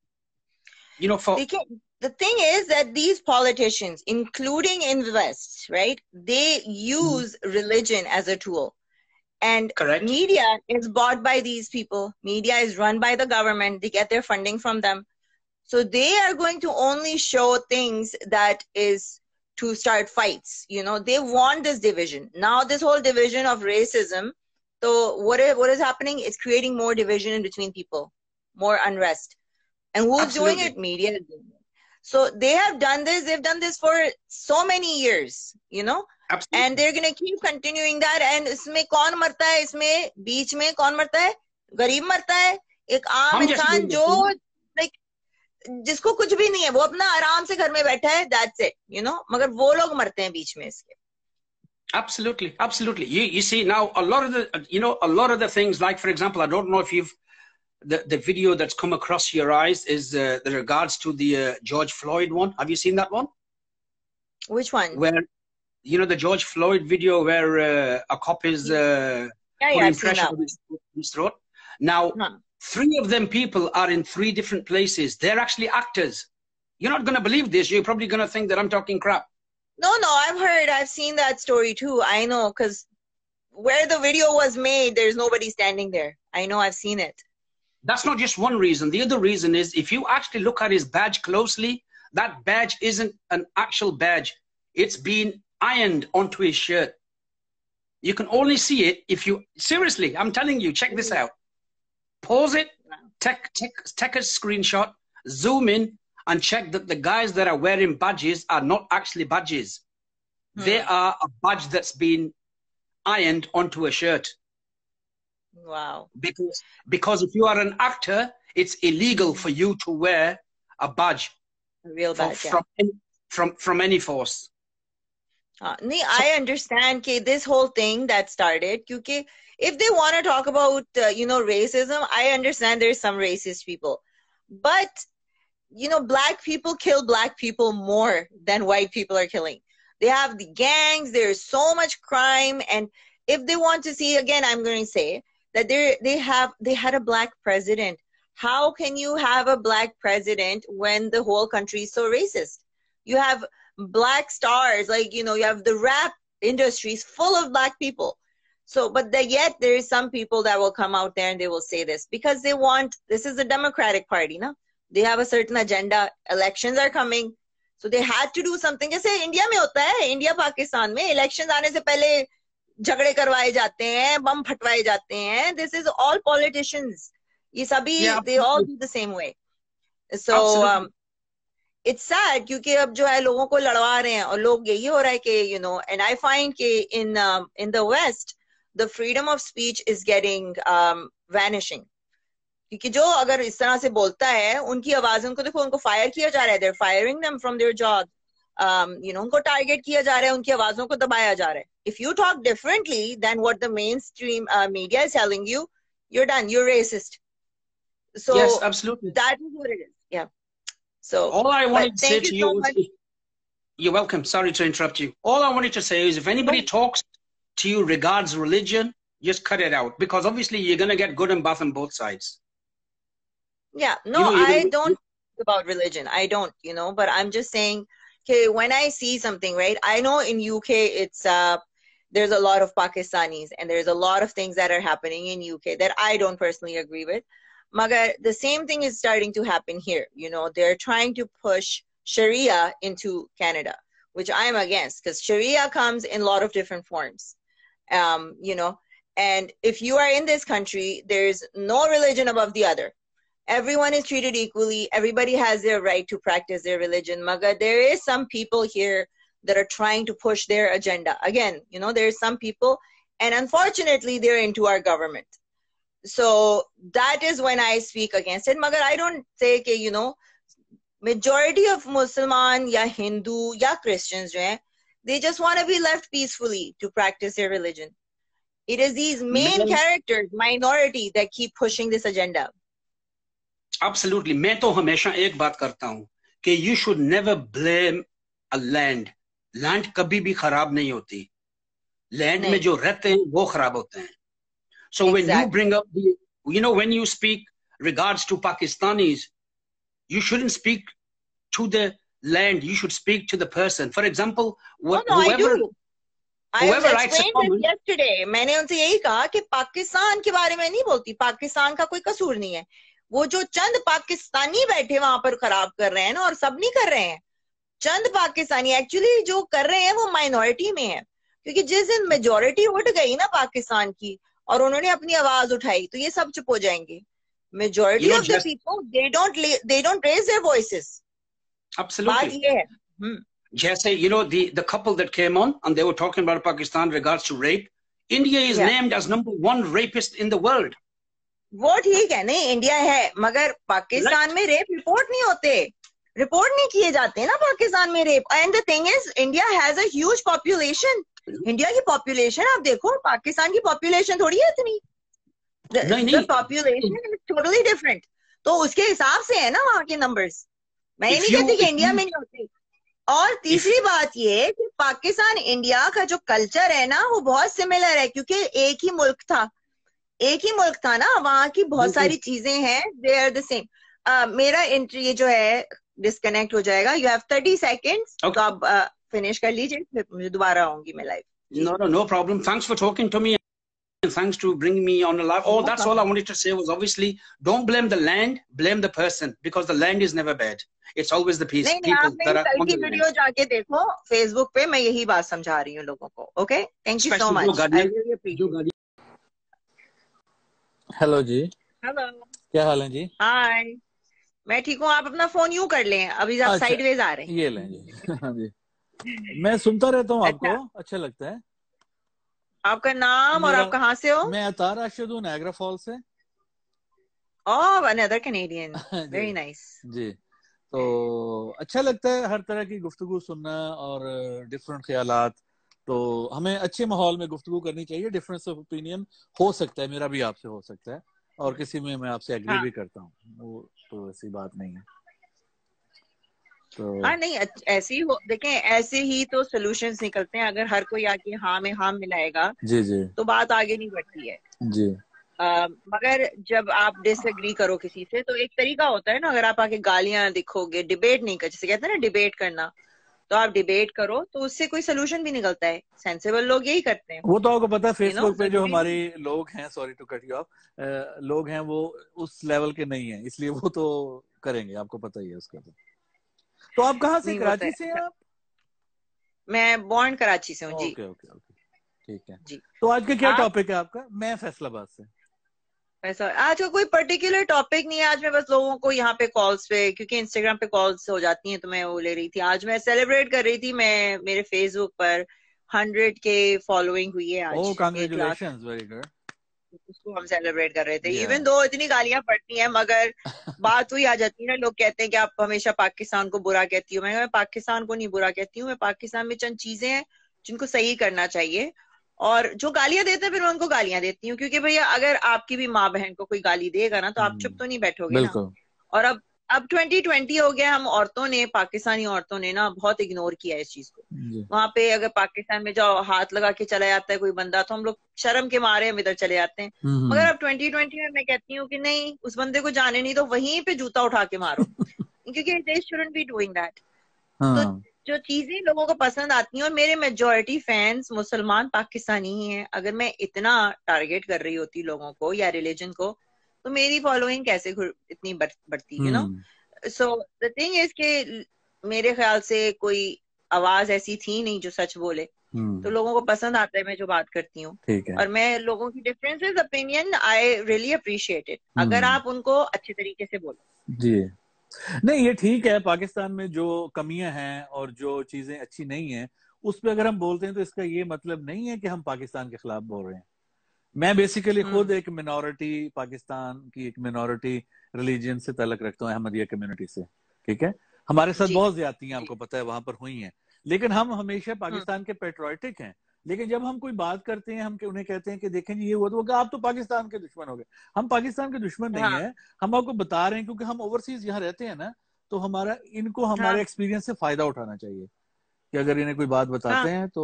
You know, the thing is that these politicians, including in the West, right, they use religion as a tool. And correct. Media is bought by these people. Media is run by the government. They get their funding from them. So they are going to only show things that is to start fights. You know, they want this division. Now this whole division of racism, so what is happening? It's creating more division in between people, more unrest. And who's Absolutely. doing it? Media is doing it. So they have done this. They've done this for so many years, you know. Absolutely. And they're going to keep continuing that. And इसमें कौन मरता है? इसमें बीच में कौन मरता है? गरीब मरता है. एक आम इंसान जो like जिसको कुछ भी नहीं है, वो अपना आराम से घर में बैठा है. That's it, you know. मगर वो लोग मरते हैं बीच में इसके. Absolutely, absolutely. You see now a lot of the things, like for example, I don't know if you've the video that's come across your eyes is the regards to the George Floyd one. Have you seen that one? Which one? Where, you know, the George Floyd video where a cop is putting pressure on his throat. Now, 3 of them people are in 3 different places. They're actually actors. You're not going to believe this. You're probably going to think that I'm talking crap. No, I've seen that story too. I know, because where the video was made, there's nobody standing there. I know, I've seen it. That's not just one reason. The other reason is if you actually look at his badge closely, that badge isn't an actual badge. It's been ironed onto his shirt. You can only see it if you, seriously, I'm telling you, check this out. Pause it, take a screenshot, zoom in, and check that the guys that are wearing badges are not actually badges. They are a badge that's been ironed onto a shirt. Wow. Because if you are an actor, it's illegal for you to wear a badge. A real badge, from any force. I understand this whole thing that started, because if they want to talk about, you know, racism, I understand there's some racist people. But, you know, black people kill black people more than white people are killing. They have the gangs, there's so much crime. And if they want to see, again, I'm going to say that they had a black president. How can you have a black president when the whole country is so racist? You have black stars, like, you know, you have the rap industries full of black people. So, but yet there is some people that will come out there and they will say this because they want, this is the Democratic Party, no? They have a certain agenda. Elections are coming. So they had to do something. जैसे India में होता है, India Pakistan में election आने से पहले झगड़े करवाए जाते हैं, बम फटवाए जाते हैं. This is all politicians. ये सभी, they all do the same way. So it's sad क्योंकि अब जो है लोगों को लड़वा रहे हैं और लोग यही हो रहा है कि, you know, and I find कि in the West the freedom of speech is getting vanishing. क्योंकि जो अगर इस तरह से बोलता है, उनकी आवाज, उनको देखो, उनको फायर किया जा रहा है. They're firing them from their job. You know, उनको टारगेट किया जा रहा है, उनकी आवाजों को दबाया जा रहा है. If you talk differently than what the mainstream media is telling you, you're done. You're racist. So yes, absolutely. That is what it is. Yeah. So all I wanted to say to you was, you're welcome. Sorry to interrupt you. All I wanted to say is if anybody talks to you regards religion, just cut it out, because obviously you're going to get good and bad on both sides. Yeah, no, I don't talk about religion. I don't, you know, but I'm just saying, okay, when I see something, right, I know in UK it's there's a lot of Pakistanis and there's a lot of things that are happening in UK that I don't personally agree with. Magar, the same thing is starting to happen here. You know, they're trying to push Sharia into Canada, which I'm against, because Sharia comes in a lot of different forms. You know, and if you are in this country, there's no religion above the other. Everyone is treated equally. Everybody has their right to practice their religion. Magar, there is some people here that are trying to push their agenda. Again, you know, there's some people, and unfortunately, they're into our government. So that is when I speak against it. Magar, I don't say that, you know, majority of Musliman ya Hindu ya Christians, They just want to be left peacefully to practice their religion. It is these main characters, minority, that keep pushing this agenda. Absolutely. मैं तो हमेशा एक बात करता हूँ कि you should never blame a land. Land कभी भी खराब नहीं होती. Land में जो रहते हैं वो खराब होते हैं. So when you bring up the, when you speak regards to Pakistanis, you shouldn't speak to the land. You should speak to the person. For example, whoever writes a comment. Yesterday, मैंने उनसे यही कहा कि पाकिस्तान के बारे में नहीं बोलती. पाकिस्तान का कोई कसूर नहीं है. वो जो चंद पाकिस्तानी बैठे वहां पर खराब कर रहे हैं ना, और सब नहीं कर रहे हैं. चंद पाकिस्तानी एक्चुअली जो कर रहे हैं वो माइनॉरिटी में है, क्योंकि जिस दिन मेजोरिटी उठ गई ना पाकिस्तान की और उन्होंने अपनी आवाज उठाई तो ये सब चुप हो जाएंगे. Majority of the people, they don't raise their voices. Absolutely. बात ये है. जैसे the couple that came on and they were talking about Pakistan regards to rape. India is named as #1 rapist in the world. वो ठीक है, नहीं India है, मगर पाकिस्तान में रेप रिपोर्ट नहीं होते, रिपोर्ट नहीं किए जाते ना पाकिस्तान में rape. And the thing is India has a huge population. India की पॉपुलेशन आप देखो, पाकिस्तान की पॉपुलेशन थोड़ी है इतनी. The population is totally different. तो उसके हिसाब से है ना वहाँ के नंबर्स. मैं ये नहीं कहती कि इंडिया में नहीं होते. और तीसरी बात ये कि पाकिस्तान इंडिया का जो कल्चर है ना वो बहुत सिमिलर है, क्योंकि एक ही मुल्क था ना. वहाँ की बहुत सारी चीजें हैं, दे आर द सेम. मेरा एंट्री ये जो है डिस्कनेक्ट हो जाएगा. You have 30 seconds. तो आप फिनिश कर लीजिए, फिर मुझे दोबारा आऊंगी मैं live. No problem. Thanks for talking to me. Thanks to bringing me on the live. Oh, that's all I wanted to say was obviously don't blame the land, blame the person, because the land is never bad. It's always the people that are on the land. Video जाके देखो Facebook पे, मैं यही बात समझा रही हूँ लोगों को. Okay, thank you so much. Hello ji. Hello, क्या हाल है जी? हाय, मैं ठीक हूँ. आप अपना फोन यूं कर लें, अभी आप साइडवेज आ रहे हैं. ये लें जी. हाँ जी, मैं सुनता रहता हूँ आपको. अच्छा लगता है. आपका नाम और आप कहाँ से हो? मैं अतार राशिद हूँ, नायग्रा फॉल से. Oh, another Canadian. Very nice ji. तो अच्छा लगता है हर तरह की गुफ्तगू सुनना और डिफरेंट ख्यालात. तो हमें अच्छे माहौल में गुफ्तगू करनी चाहिए. डिफरेंस ऑफ ओपिनियन हो सकता है, मेरा भी आपसे हो सकता है, और किसी में मैं आपसे एग्री भी करता हूँ. वो तो ऐसी बात नहीं है. तो हाँ, नहीं ऐसे ही हो. देखें, ऐसे ही तो सॉल्यूशंस निकलते हैं. अगर हर कोई आके हाँ में हाँ मिलाएगा जी जी तो बात आगे नहीं बढ़ती है जी. मगर जब आप डिसएग्री करो किसी से तो एक तरीका होता है ना. अगर आप आके गालियां दिखोगे, डिबेट नहीं कर, जैसे कहते हैं ना डिबेट करना, तो आप डिबेट करो तो उससे कोई सोल्यूशन भी निकलता है. सेंसिबल लोग यही करते हैं. वो तो आपको पता है फेसबुक पे जो हमारे लोग हैं, sorry to cut you off, लोग हैं वो उस लेवल के नहीं है, इसलिए वो तो करेंगे, आपको पता ही है उसका. तो आप कहाँ से? कराची से आप? मैं बॉर्न कराची से हूँ जी. ओके ओके ओके, ठीक है जी. तो आज का क्या टॉपिक है आपका? मैं फैसलाबाद से. ऐसा आज का कोई पर्टिकुलर टॉपिक नहीं है. आज मैं बस लोगों को यहाँ पे कॉल्स पे, क्योंकि इंस्टाग्राम पे कॉल्स हो जाती हैं तो मैं वो ले रही थी. आज मैं सेलिब्रेट कर रही थी. मैं मेरे फेसबुक पर 100K फॉलोइंग हुई है आज. Oh, congratulations, very good. उसको हम सेलिब्रेट कर रहे थे. इवन दो इतनी गालियां पड़ती हैं, मगर बात हुई आ जाती है ना. लोग कहते हैं कि आप हमेशा पाकिस्तान को बुरा कहती हो. मैं पाकिस्तान को नहीं बुरा कहती हूँ. मैं पाकिस्तान में चंद चीजें हैं जिनको सही करना चाहिए, और जो गालियां देते हैं फिर मैं उनको गालियां देती हूँ. क्योंकि भैया अगर आपकी भी माँ बहन को कोई गाली देगा ना तो आप चुप तो नहीं बैठोगे ना. और अब 2020 हो गया. हम औरतों ने, पाकिस्तानी औरतों ने ना बहुत इग्नोर किया है इस चीज को. वहां पे अगर पाकिस्तान में जाओ, हाथ लगा के चला जाता है कोई बंदा, तो हम लोग शर्म के मारे हम इधर चले जाते हैं. मगर अब 2020 में मैं कहती हूँ कि नहीं, उस बंदे को जाने नहीं तो वहीं पे जूता उठा के मारो. क्योंकि they shouldn't be doing that. तो जो चीजें लोगों को पसंद आती हैं, और मेरे मेजोरिटी फैंस मुसलमान पाकिस्तानी ही हैं. अगर मैं इतना टारगेट कर रही होती लोगों को या रिलीजन को, तो मेरी फॉलोइंग कैसे इतनी बढ़ती, you know. So the thing is के मेरे ख्याल से कोई आवाज ऐसी थी नहीं जो सच बोले. तो लोगों को पसंद आता है मैं जो बात करती हूँ. और मैं लोगों की differences opinion I really appreciate it, अगर आप उनको अच्छे तरीके से बोलो. जी नहीं, ये ठीक है. पाकिस्तान में जो कमियां हैं और जो चीजें अच्छी नहीं है उस पर अगर हम बोलते हैं तो इसका ये मतलब नहीं है कि हम पाकिस्तान के खिलाफ बोल रहे हैं. मैं बेसिकली खुद एक मिनॉरिटी, पाकिस्तान की एक मिनॉरिटी रिलीजन से ताल्लुक रखता हूँ, अहमदिया कम्युनिटी से. ठीक है, हमारे साथ बहुत ज्यादतियां आपको पता है वहां पर हुई हैं. लेकिन हम हमेशा पाकिस्तान के पेट्रोटिक हैं। लेकिन जब हम कोई बात करते हैं, हम उन्हें कहते हैं कि देखें जी ये हुआ, तो वो आप तो पाकिस्तान के दुश्मन हो गए। हम पाकिस्तान के दुश्मन नहीं है, हम आपको बता रहे हैं क्योंकि हम ओवरसीज यहाँ रहते हैं ना, तो हमारा इनको हमारे एक्सपीरियंस से फायदा उठाना चाहिए कि अगर इन्हें कोई बात बताते हैं तो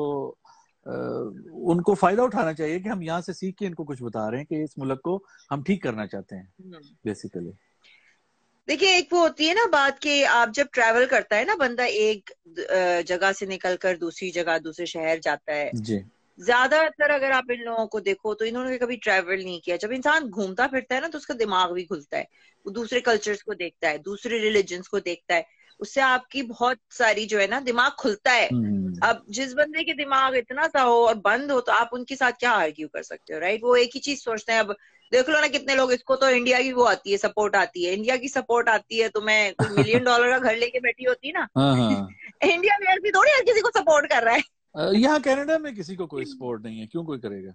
उनको फायदा उठाना चाहिए कि हम यहाँ से सीख के इनको कुछ बता रहे हैं कि इस मुल्क को हम ठीक करना चाहते हैं बेसिकली। देखिए, एक वो होती है ना बात कि आप जब ट्रैवल करता है ना बंदा, एक जगह से निकलकर दूसरी जगह, दूसरे शहर जाता है जी। ज्यादातर अगर आप इन लोगों को देखो तो इन्होंने कभी ट्रैवल नहीं किया। जब इंसान घूमता फिरता है ना तो उसका दिमाग भी खुलता है, वो दूसरे कल्चर्स को देखता है, दूसरे रिलीजन्स को देखता है, उससे आपकी बहुत सारी जो है ना दिमाग खुलता है। अब जिस बंदे के दिमाग इतना सा हो और बंद हो तो आप उनके साथ क्या आर्ग्यू कर सकते हो, राइट? वो एक ही चीज सोचते हैं। अब देख लो ना कितने लोग, इसको तो इंडिया की वो आती है, सपोर्ट आती है, इंडिया की सपोर्ट आती है, तो मैं कोई $1 मिलियन का घर लेके बैठी होती ना इंडिया में ऐसी थोड़ी हर किसी को सपोर्ट कर रहा है। यहाँ कनाडा में किसी को कोई सपोर्ट नहीं है, क्यों कोई करेगा?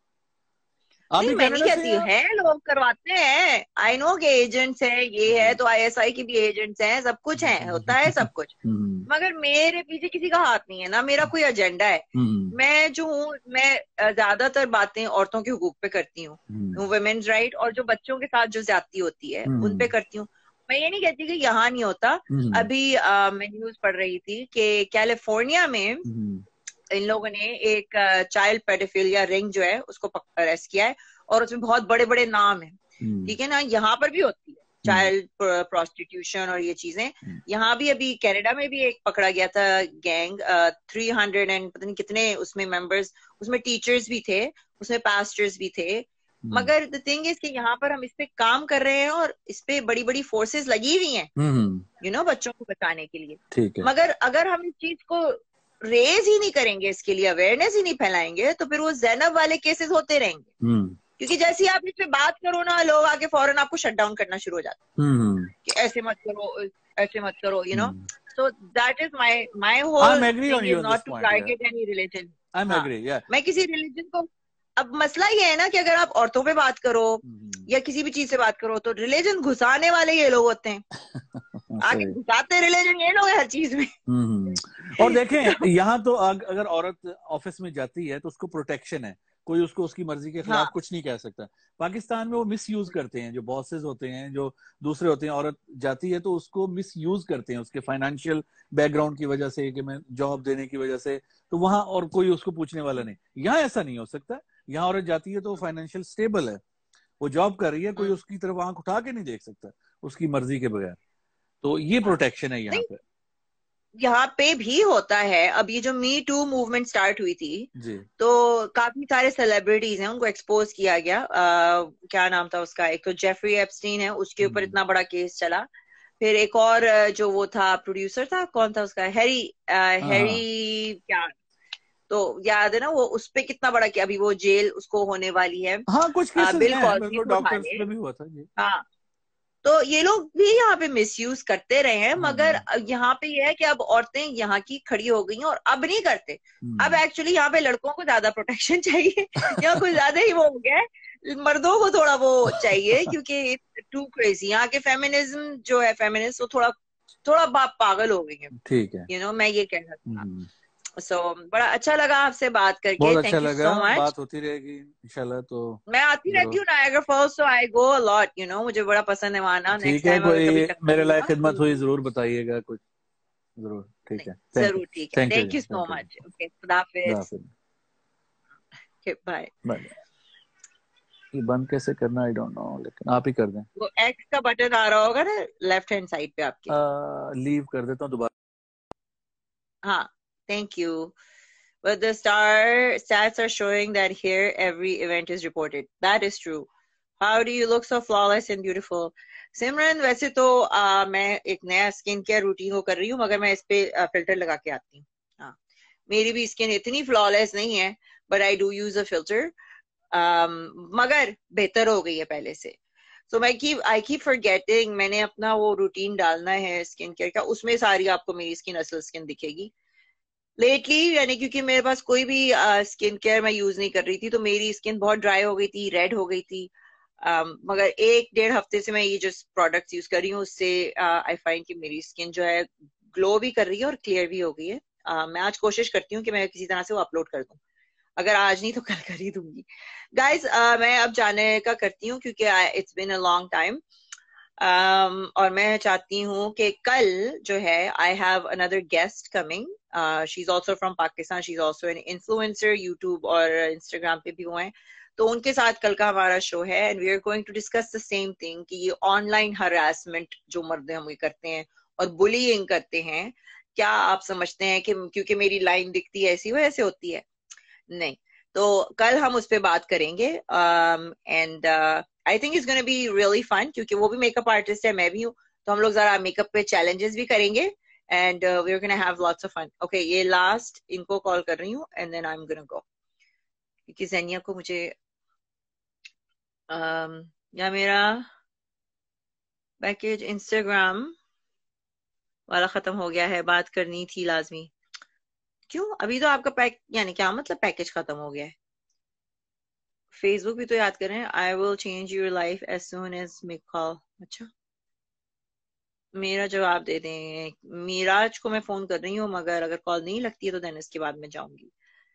आप नहीं, मैं नहीं कहती हूँ, है लोग करवाते हैं, आई नो के एजेंट्स है, ये है तो ISI की भी एजेंट्स हैं, सब कुछ है, होता है सब कुछ, मगर मेरे पीछे किसी का हाथ नहीं है ना, मेरा कोई एजेंडा है। मैं जो हूँ, मैं ज्यादातर बातें औरतों के हुकूक पे करती हूँ, वुमेन्स राइट, और जो बच्चों के साथ जो ज्यादती होती है उन पे करती हूँ। मैं ये नहीं कहती कि यहाँ नहीं होता। अभी मैं न्यूज पढ़ रही थी कि कैलिफोर्निया में इन लोगों ने एक चाइल्ड पेडोफिलिया रिंग जो है उसको अरेस्ट किया है, और उसमें बहुत बड़े बड़े नाम है, ठीक है ना। यहाँ पर भी होती है चाइल्ड प्रोस्टिट्यूशन और ये चीजें, यहाँ भी अभी कनाडा में भी एक पकड़ा गया था गैंग, 300 एंड पता नहीं कितने उसमें मेंबर्स, उसमें टीचर्स भी थे, उसमें पास्टर्स भी थे। मगर द थिंग इज कि यहाँ पर हम इस पे काम कर रहे हैं और इस पे बड़ी बड़ी फोर्सेस लगी हुई हैं, यू नो, बच्चों को बचाने के लिए। ठीक है। मगर अगर हम इस चीज को रेज ही नहीं करेंगे, इसके लिए अवेयरनेस ही नहीं फैलाएंगे, तो फिर वो ज़ैनब वाले केसेस होते रहेंगे। क्योंकि जैसे ही आप इस पे बात करो ना, लोग आके फौरन आपको शट डाउन करना शुरू हो जाते हैं कि ऐसे मत करो, ऐसे मत करो, you know. So that is my whole thing is not to target any religion. I'm agree, yeah. मैं किसी रिलीजन को, अब मसला ये है ना कि अगर आप औरतों पे बात करो या किसी भी चीज से बात करो तो रिलीजन घुसाने वाले ये लोग होते हैं, आगे घुसाते रिलीजन ये लोग हर चीज में। और देखें यहाँ तो अगर औरत ऑफिस में जाती है तो उसको प्रोटेक्शन है, कोई उसको उसकी मर्जी के खिलाफ कुछ नहीं कह सकता। पाकिस्तान में वो मिस यूज करते हैं, जो बॉसेस होते हैं, जो दूसरे होते हैं, औरत जाती है तो उसको मिस यूज करते हैं उसके फाइनेंशियल बैकग्राउंड की वजह से, कि मैं जॉब देने की वजह से, तो वहां और कोई उसको पूछने वाला नहीं। यहाँ ऐसा नहीं हो सकता। यहाँ औरत जाती है तो फाइनेंशियल स्टेबल है, वो जॉब कर रही है, कोई उसकी तरफ आंख उठा के नहीं देख सकता उसकी मर्जी के बगैर। तो ये प्रोटेक्शन है यहाँ पे। यहाँ पे भी होता है। अब ये जो मी टू मूवमेंट स्टार्ट हुई थी जी, तो काफी सारे सेलिब्रिटीज हैं, उनको एक्सपोज किया गया। क्या नाम था उसका, एक तो जेफरी एप्स्टीन है, उसके ऊपर इतना बड़ा केस चला। फिर एक और जो वो था प्रोड्यूसर था, कौन था उसका, हैरी क्या, तो याद है ना वो, उस पे कितना बड़ा, कि अभी वो जेल उसको होने वाली है। हाँ, कुछ केसेस बिल हैं, कॉस्बी डॉक्टर्स पे भी हुआ था जी। हाँ, तो ये लोग भी यहाँ पे मिसयूज करते रहे हैं, मगर यहाँ पे ये है कि अब औरतें यहाँ की खड़ी हो गई हैं और अब नहीं करते। अब एक्चुअली यहाँ पे लड़कों को ज्यादा प्रोटेक्शन चाहिए, यहाँ कुछ ज्यादा ही वो हो गया है, मर्दों को थोड़ा वो चाहिए, क्योंकि टू क्रेजी यहाँ के फेमिनिज्म जो है, फेमिनिस्ट तो थोड़ा पागल हो गई है। ठीक है, यू नो, मैं ये कह सकता हूँ। So, बड़ा अच्छा लगा आपसे बात करके, बहुत अच्छा Thank you लगा, so much. बात होती रहेगी इंशाल्लाह। तो मैं आती रहती हूँ Niagara Falls, so I go a lot, you know, मुझे बड़ा पसंद है वहाँ ना। ठीक है, कोई मेरे लायक खिदमत हुई जरूर बताइएगा कुछ, जरूर। ठीक है, जरूर, ठीक है, thank you so much. Okay, खुदा हाफिज, बाय बाय। ये बंद कैसे करना आई डोंट नो, लेकिन आप ही कर दें। वो एक्स का बटन आ रहा होगा ना लेफ्ट हैंड साइड पे आपके, लीव कर देता हूँ दोबारा। हाँ, thank you. But the stats are showing that here every event is reported. That is true. How do you look so flawless and beautiful? सिमरन, वैसे तो मैं एक नया स्किन केयर रूटीन को कर रही हूँ, मगर मैं इस पे फिल्टर लगा के आती हूँ। हाँ, मेरी भी स्किन इतनी फ्लॉलेस नहीं है, but I do use a filter. मगर बेहतर हो गई है पहले से। So I keep forgetting, मैंने अपना वो रूटीन डालना है स्किन केयर का, उसमें सारी आपको मेरी स्किन, असल स्किन दिखेगी। लेटली, यानी क्योंकि मेरे पास कोई भी स्किन केयर मैं यूज नहीं कर रही थी, तो मेरी स्किन बहुत ड्राई हो गई थी, रेड हो गई थी। मगर 1-1.5 हफ्ते से मैं ये जो प्रोडक्ट्स यूज कर रही हूँ, उससे आई फाइंड कि मेरी स्किन जो है ग्लो भी कर रही है और क्लियर भी हो गई है। मैं आज कोशिश करती हूँ कि मैं किसी तरह से वो अपलोड कर दूँ, अगर आज नहीं तो कल कर ही दूंगी गाइज। मैं अब जाने का करती हूँ क्योंकि it's been a long time, और मैं चाहती हूँ कि कल जो है I have another guest coming, she is also from Pakistan, she is also an influencer, YouTube और इंस्टाग्राम पे भी वो हैं, तो उनके साथ कल का हमारा शो है and we are going to discuss the same thing कि ये ऑनलाइन हरासमेंट जो मर्द हम ये करते हैं और बुलिंग करते हैं, क्या आप समझते हैं कि क्योंकि मेरी लाइन दिखती है ऐसी वजह से होती है? नहीं। तो कल हम उस पर बात करेंगे and I think it's gonna be really fun, क्योंकि वो भी मेकअप आर्टिस्ट है, मैं भी हूँ, तो हम लोग जरा मेकअप पे चैलेंजेस भी करेंगे and we are gonna have lots of fun. Okay, ये लास्ट इनको कॉल कर रही हूँ and then I am gonna go, क्योंकि ज़ेनिया को मुझे या मेरा पैकेज इंस्टाग्राम वाला खत्म हो गया है, बात करनी थी लाजमी। क्यों? अभी तो आपका पैक, यानी क्या मतलब पैकेज खत्म हो गया है? फेसबुक भी तो याद करें, I will change your life as soon as make call. अच्छा, मेरा जवाब दे दें, मीराज को मैं फोन कर रही हूँ, मगर अगर कॉल नहीं लगती है तो देन इसके बाद मैं जाऊंगी।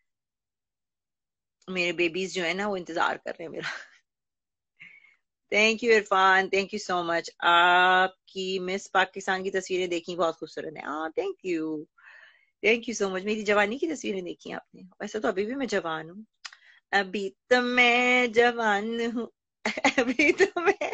मेरे बेबीज जो है ना वो इंतजार कर रहे हैं मेरा। Thank you Irfan, thank you so much. आपकी मिस पाकिस्तान की तस्वीरें देखी, बहुत खूबसूरत है। Thank you so much. मेरी जवानी की तस्वीरें देखी आपने? वैसे तो अभी भी मैं जवान हूँ, अभी तो मैं जवान हूँ, अभी तो मैं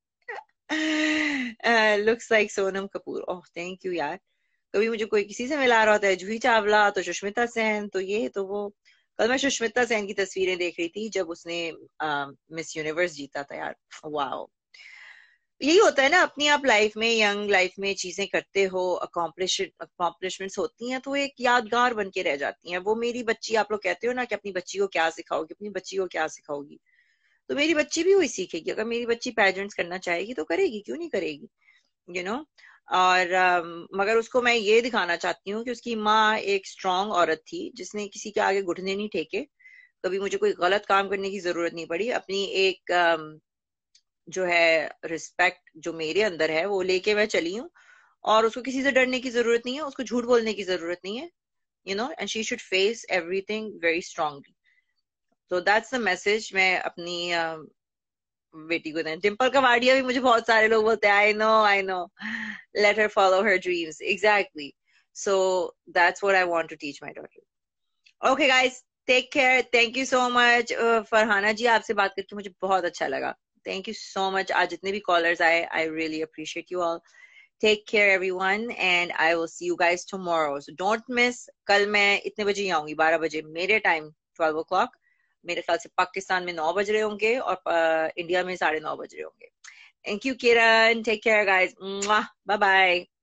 looks like Sonam Kapoor. Oh thank you यार। कभी मुझे कोई किसी से मिला रहा होता है, जूही चावला तो सुष्मिता सेन तो ये तो वो। कल मैं सुष्मिता सेन की तस्वीरें देख रही थी जब उसने मिस यूनिवर्स जीता था यार। वाओ, यही होता है ना, अपनी आप लाइफ में, यंग लाइफ में चीजें करते हो, अकॉम्प्लिशमेंट्स होती हैं तो एक यादगार बन के रह जाती हैं। वो मेरी बच्ची, आप लोग कहते हो ना कि अपनी बच्ची को क्या सिखाओगी, अपनी बच्ची को क्या सिखाओगी, तो मेरी बच्ची भी वही सीखेगी। अगर मेरी बच्ची पेजेंट्स करना चाहेगी तो करेगी, क्यों नहीं करेगी, यू नो। और मगर उसको मैं ये दिखाना चाहती हूँ कि उसकी माँ एक स्ट्रांग औरत थी जिसने किसी के आगे घुटने नहीं टेके, कभी मुझे कोई गलत काम करने की जरूरत नहीं पड़ी। अपनी एक जो है रिस्पेक्ट जो मेरे अंदर है वो लेके मैं चली हूँ, और उसको किसी से डरने की जरूरत नहीं है, उसको झूठ बोलने की जरूरत नहीं है, you know, and she should face everything very strongly. तो दैट्स द मैसेज मैं अपनी बेटी को दें। डिम्पल कवाडिया भी मुझे बहुत सारे लोग बोलते हैं, I know, let her follow her dreams, exactly. So that's what I want to teach my daughter. Okay guys, take care, thank you so much. Farhana ji, आपसे बात करके मुझे बहुत अच्छा लगा, थैंक यू सो मच। आज जितने भी कॉलर्स आए, I really appreciate you all. Take care everyone and I will see you guys tomorrow, so don't miss. कल मैं इतने बजे ही आऊंगी, 12 बजे मेरे टाइम, 12 o'clock मेरे ख्याल से पाकिस्तान में 9 बज रहे होंगे और इंडिया में 9:30 बज रहे होंगे। Thank you Kiran, take care guys, bye bye.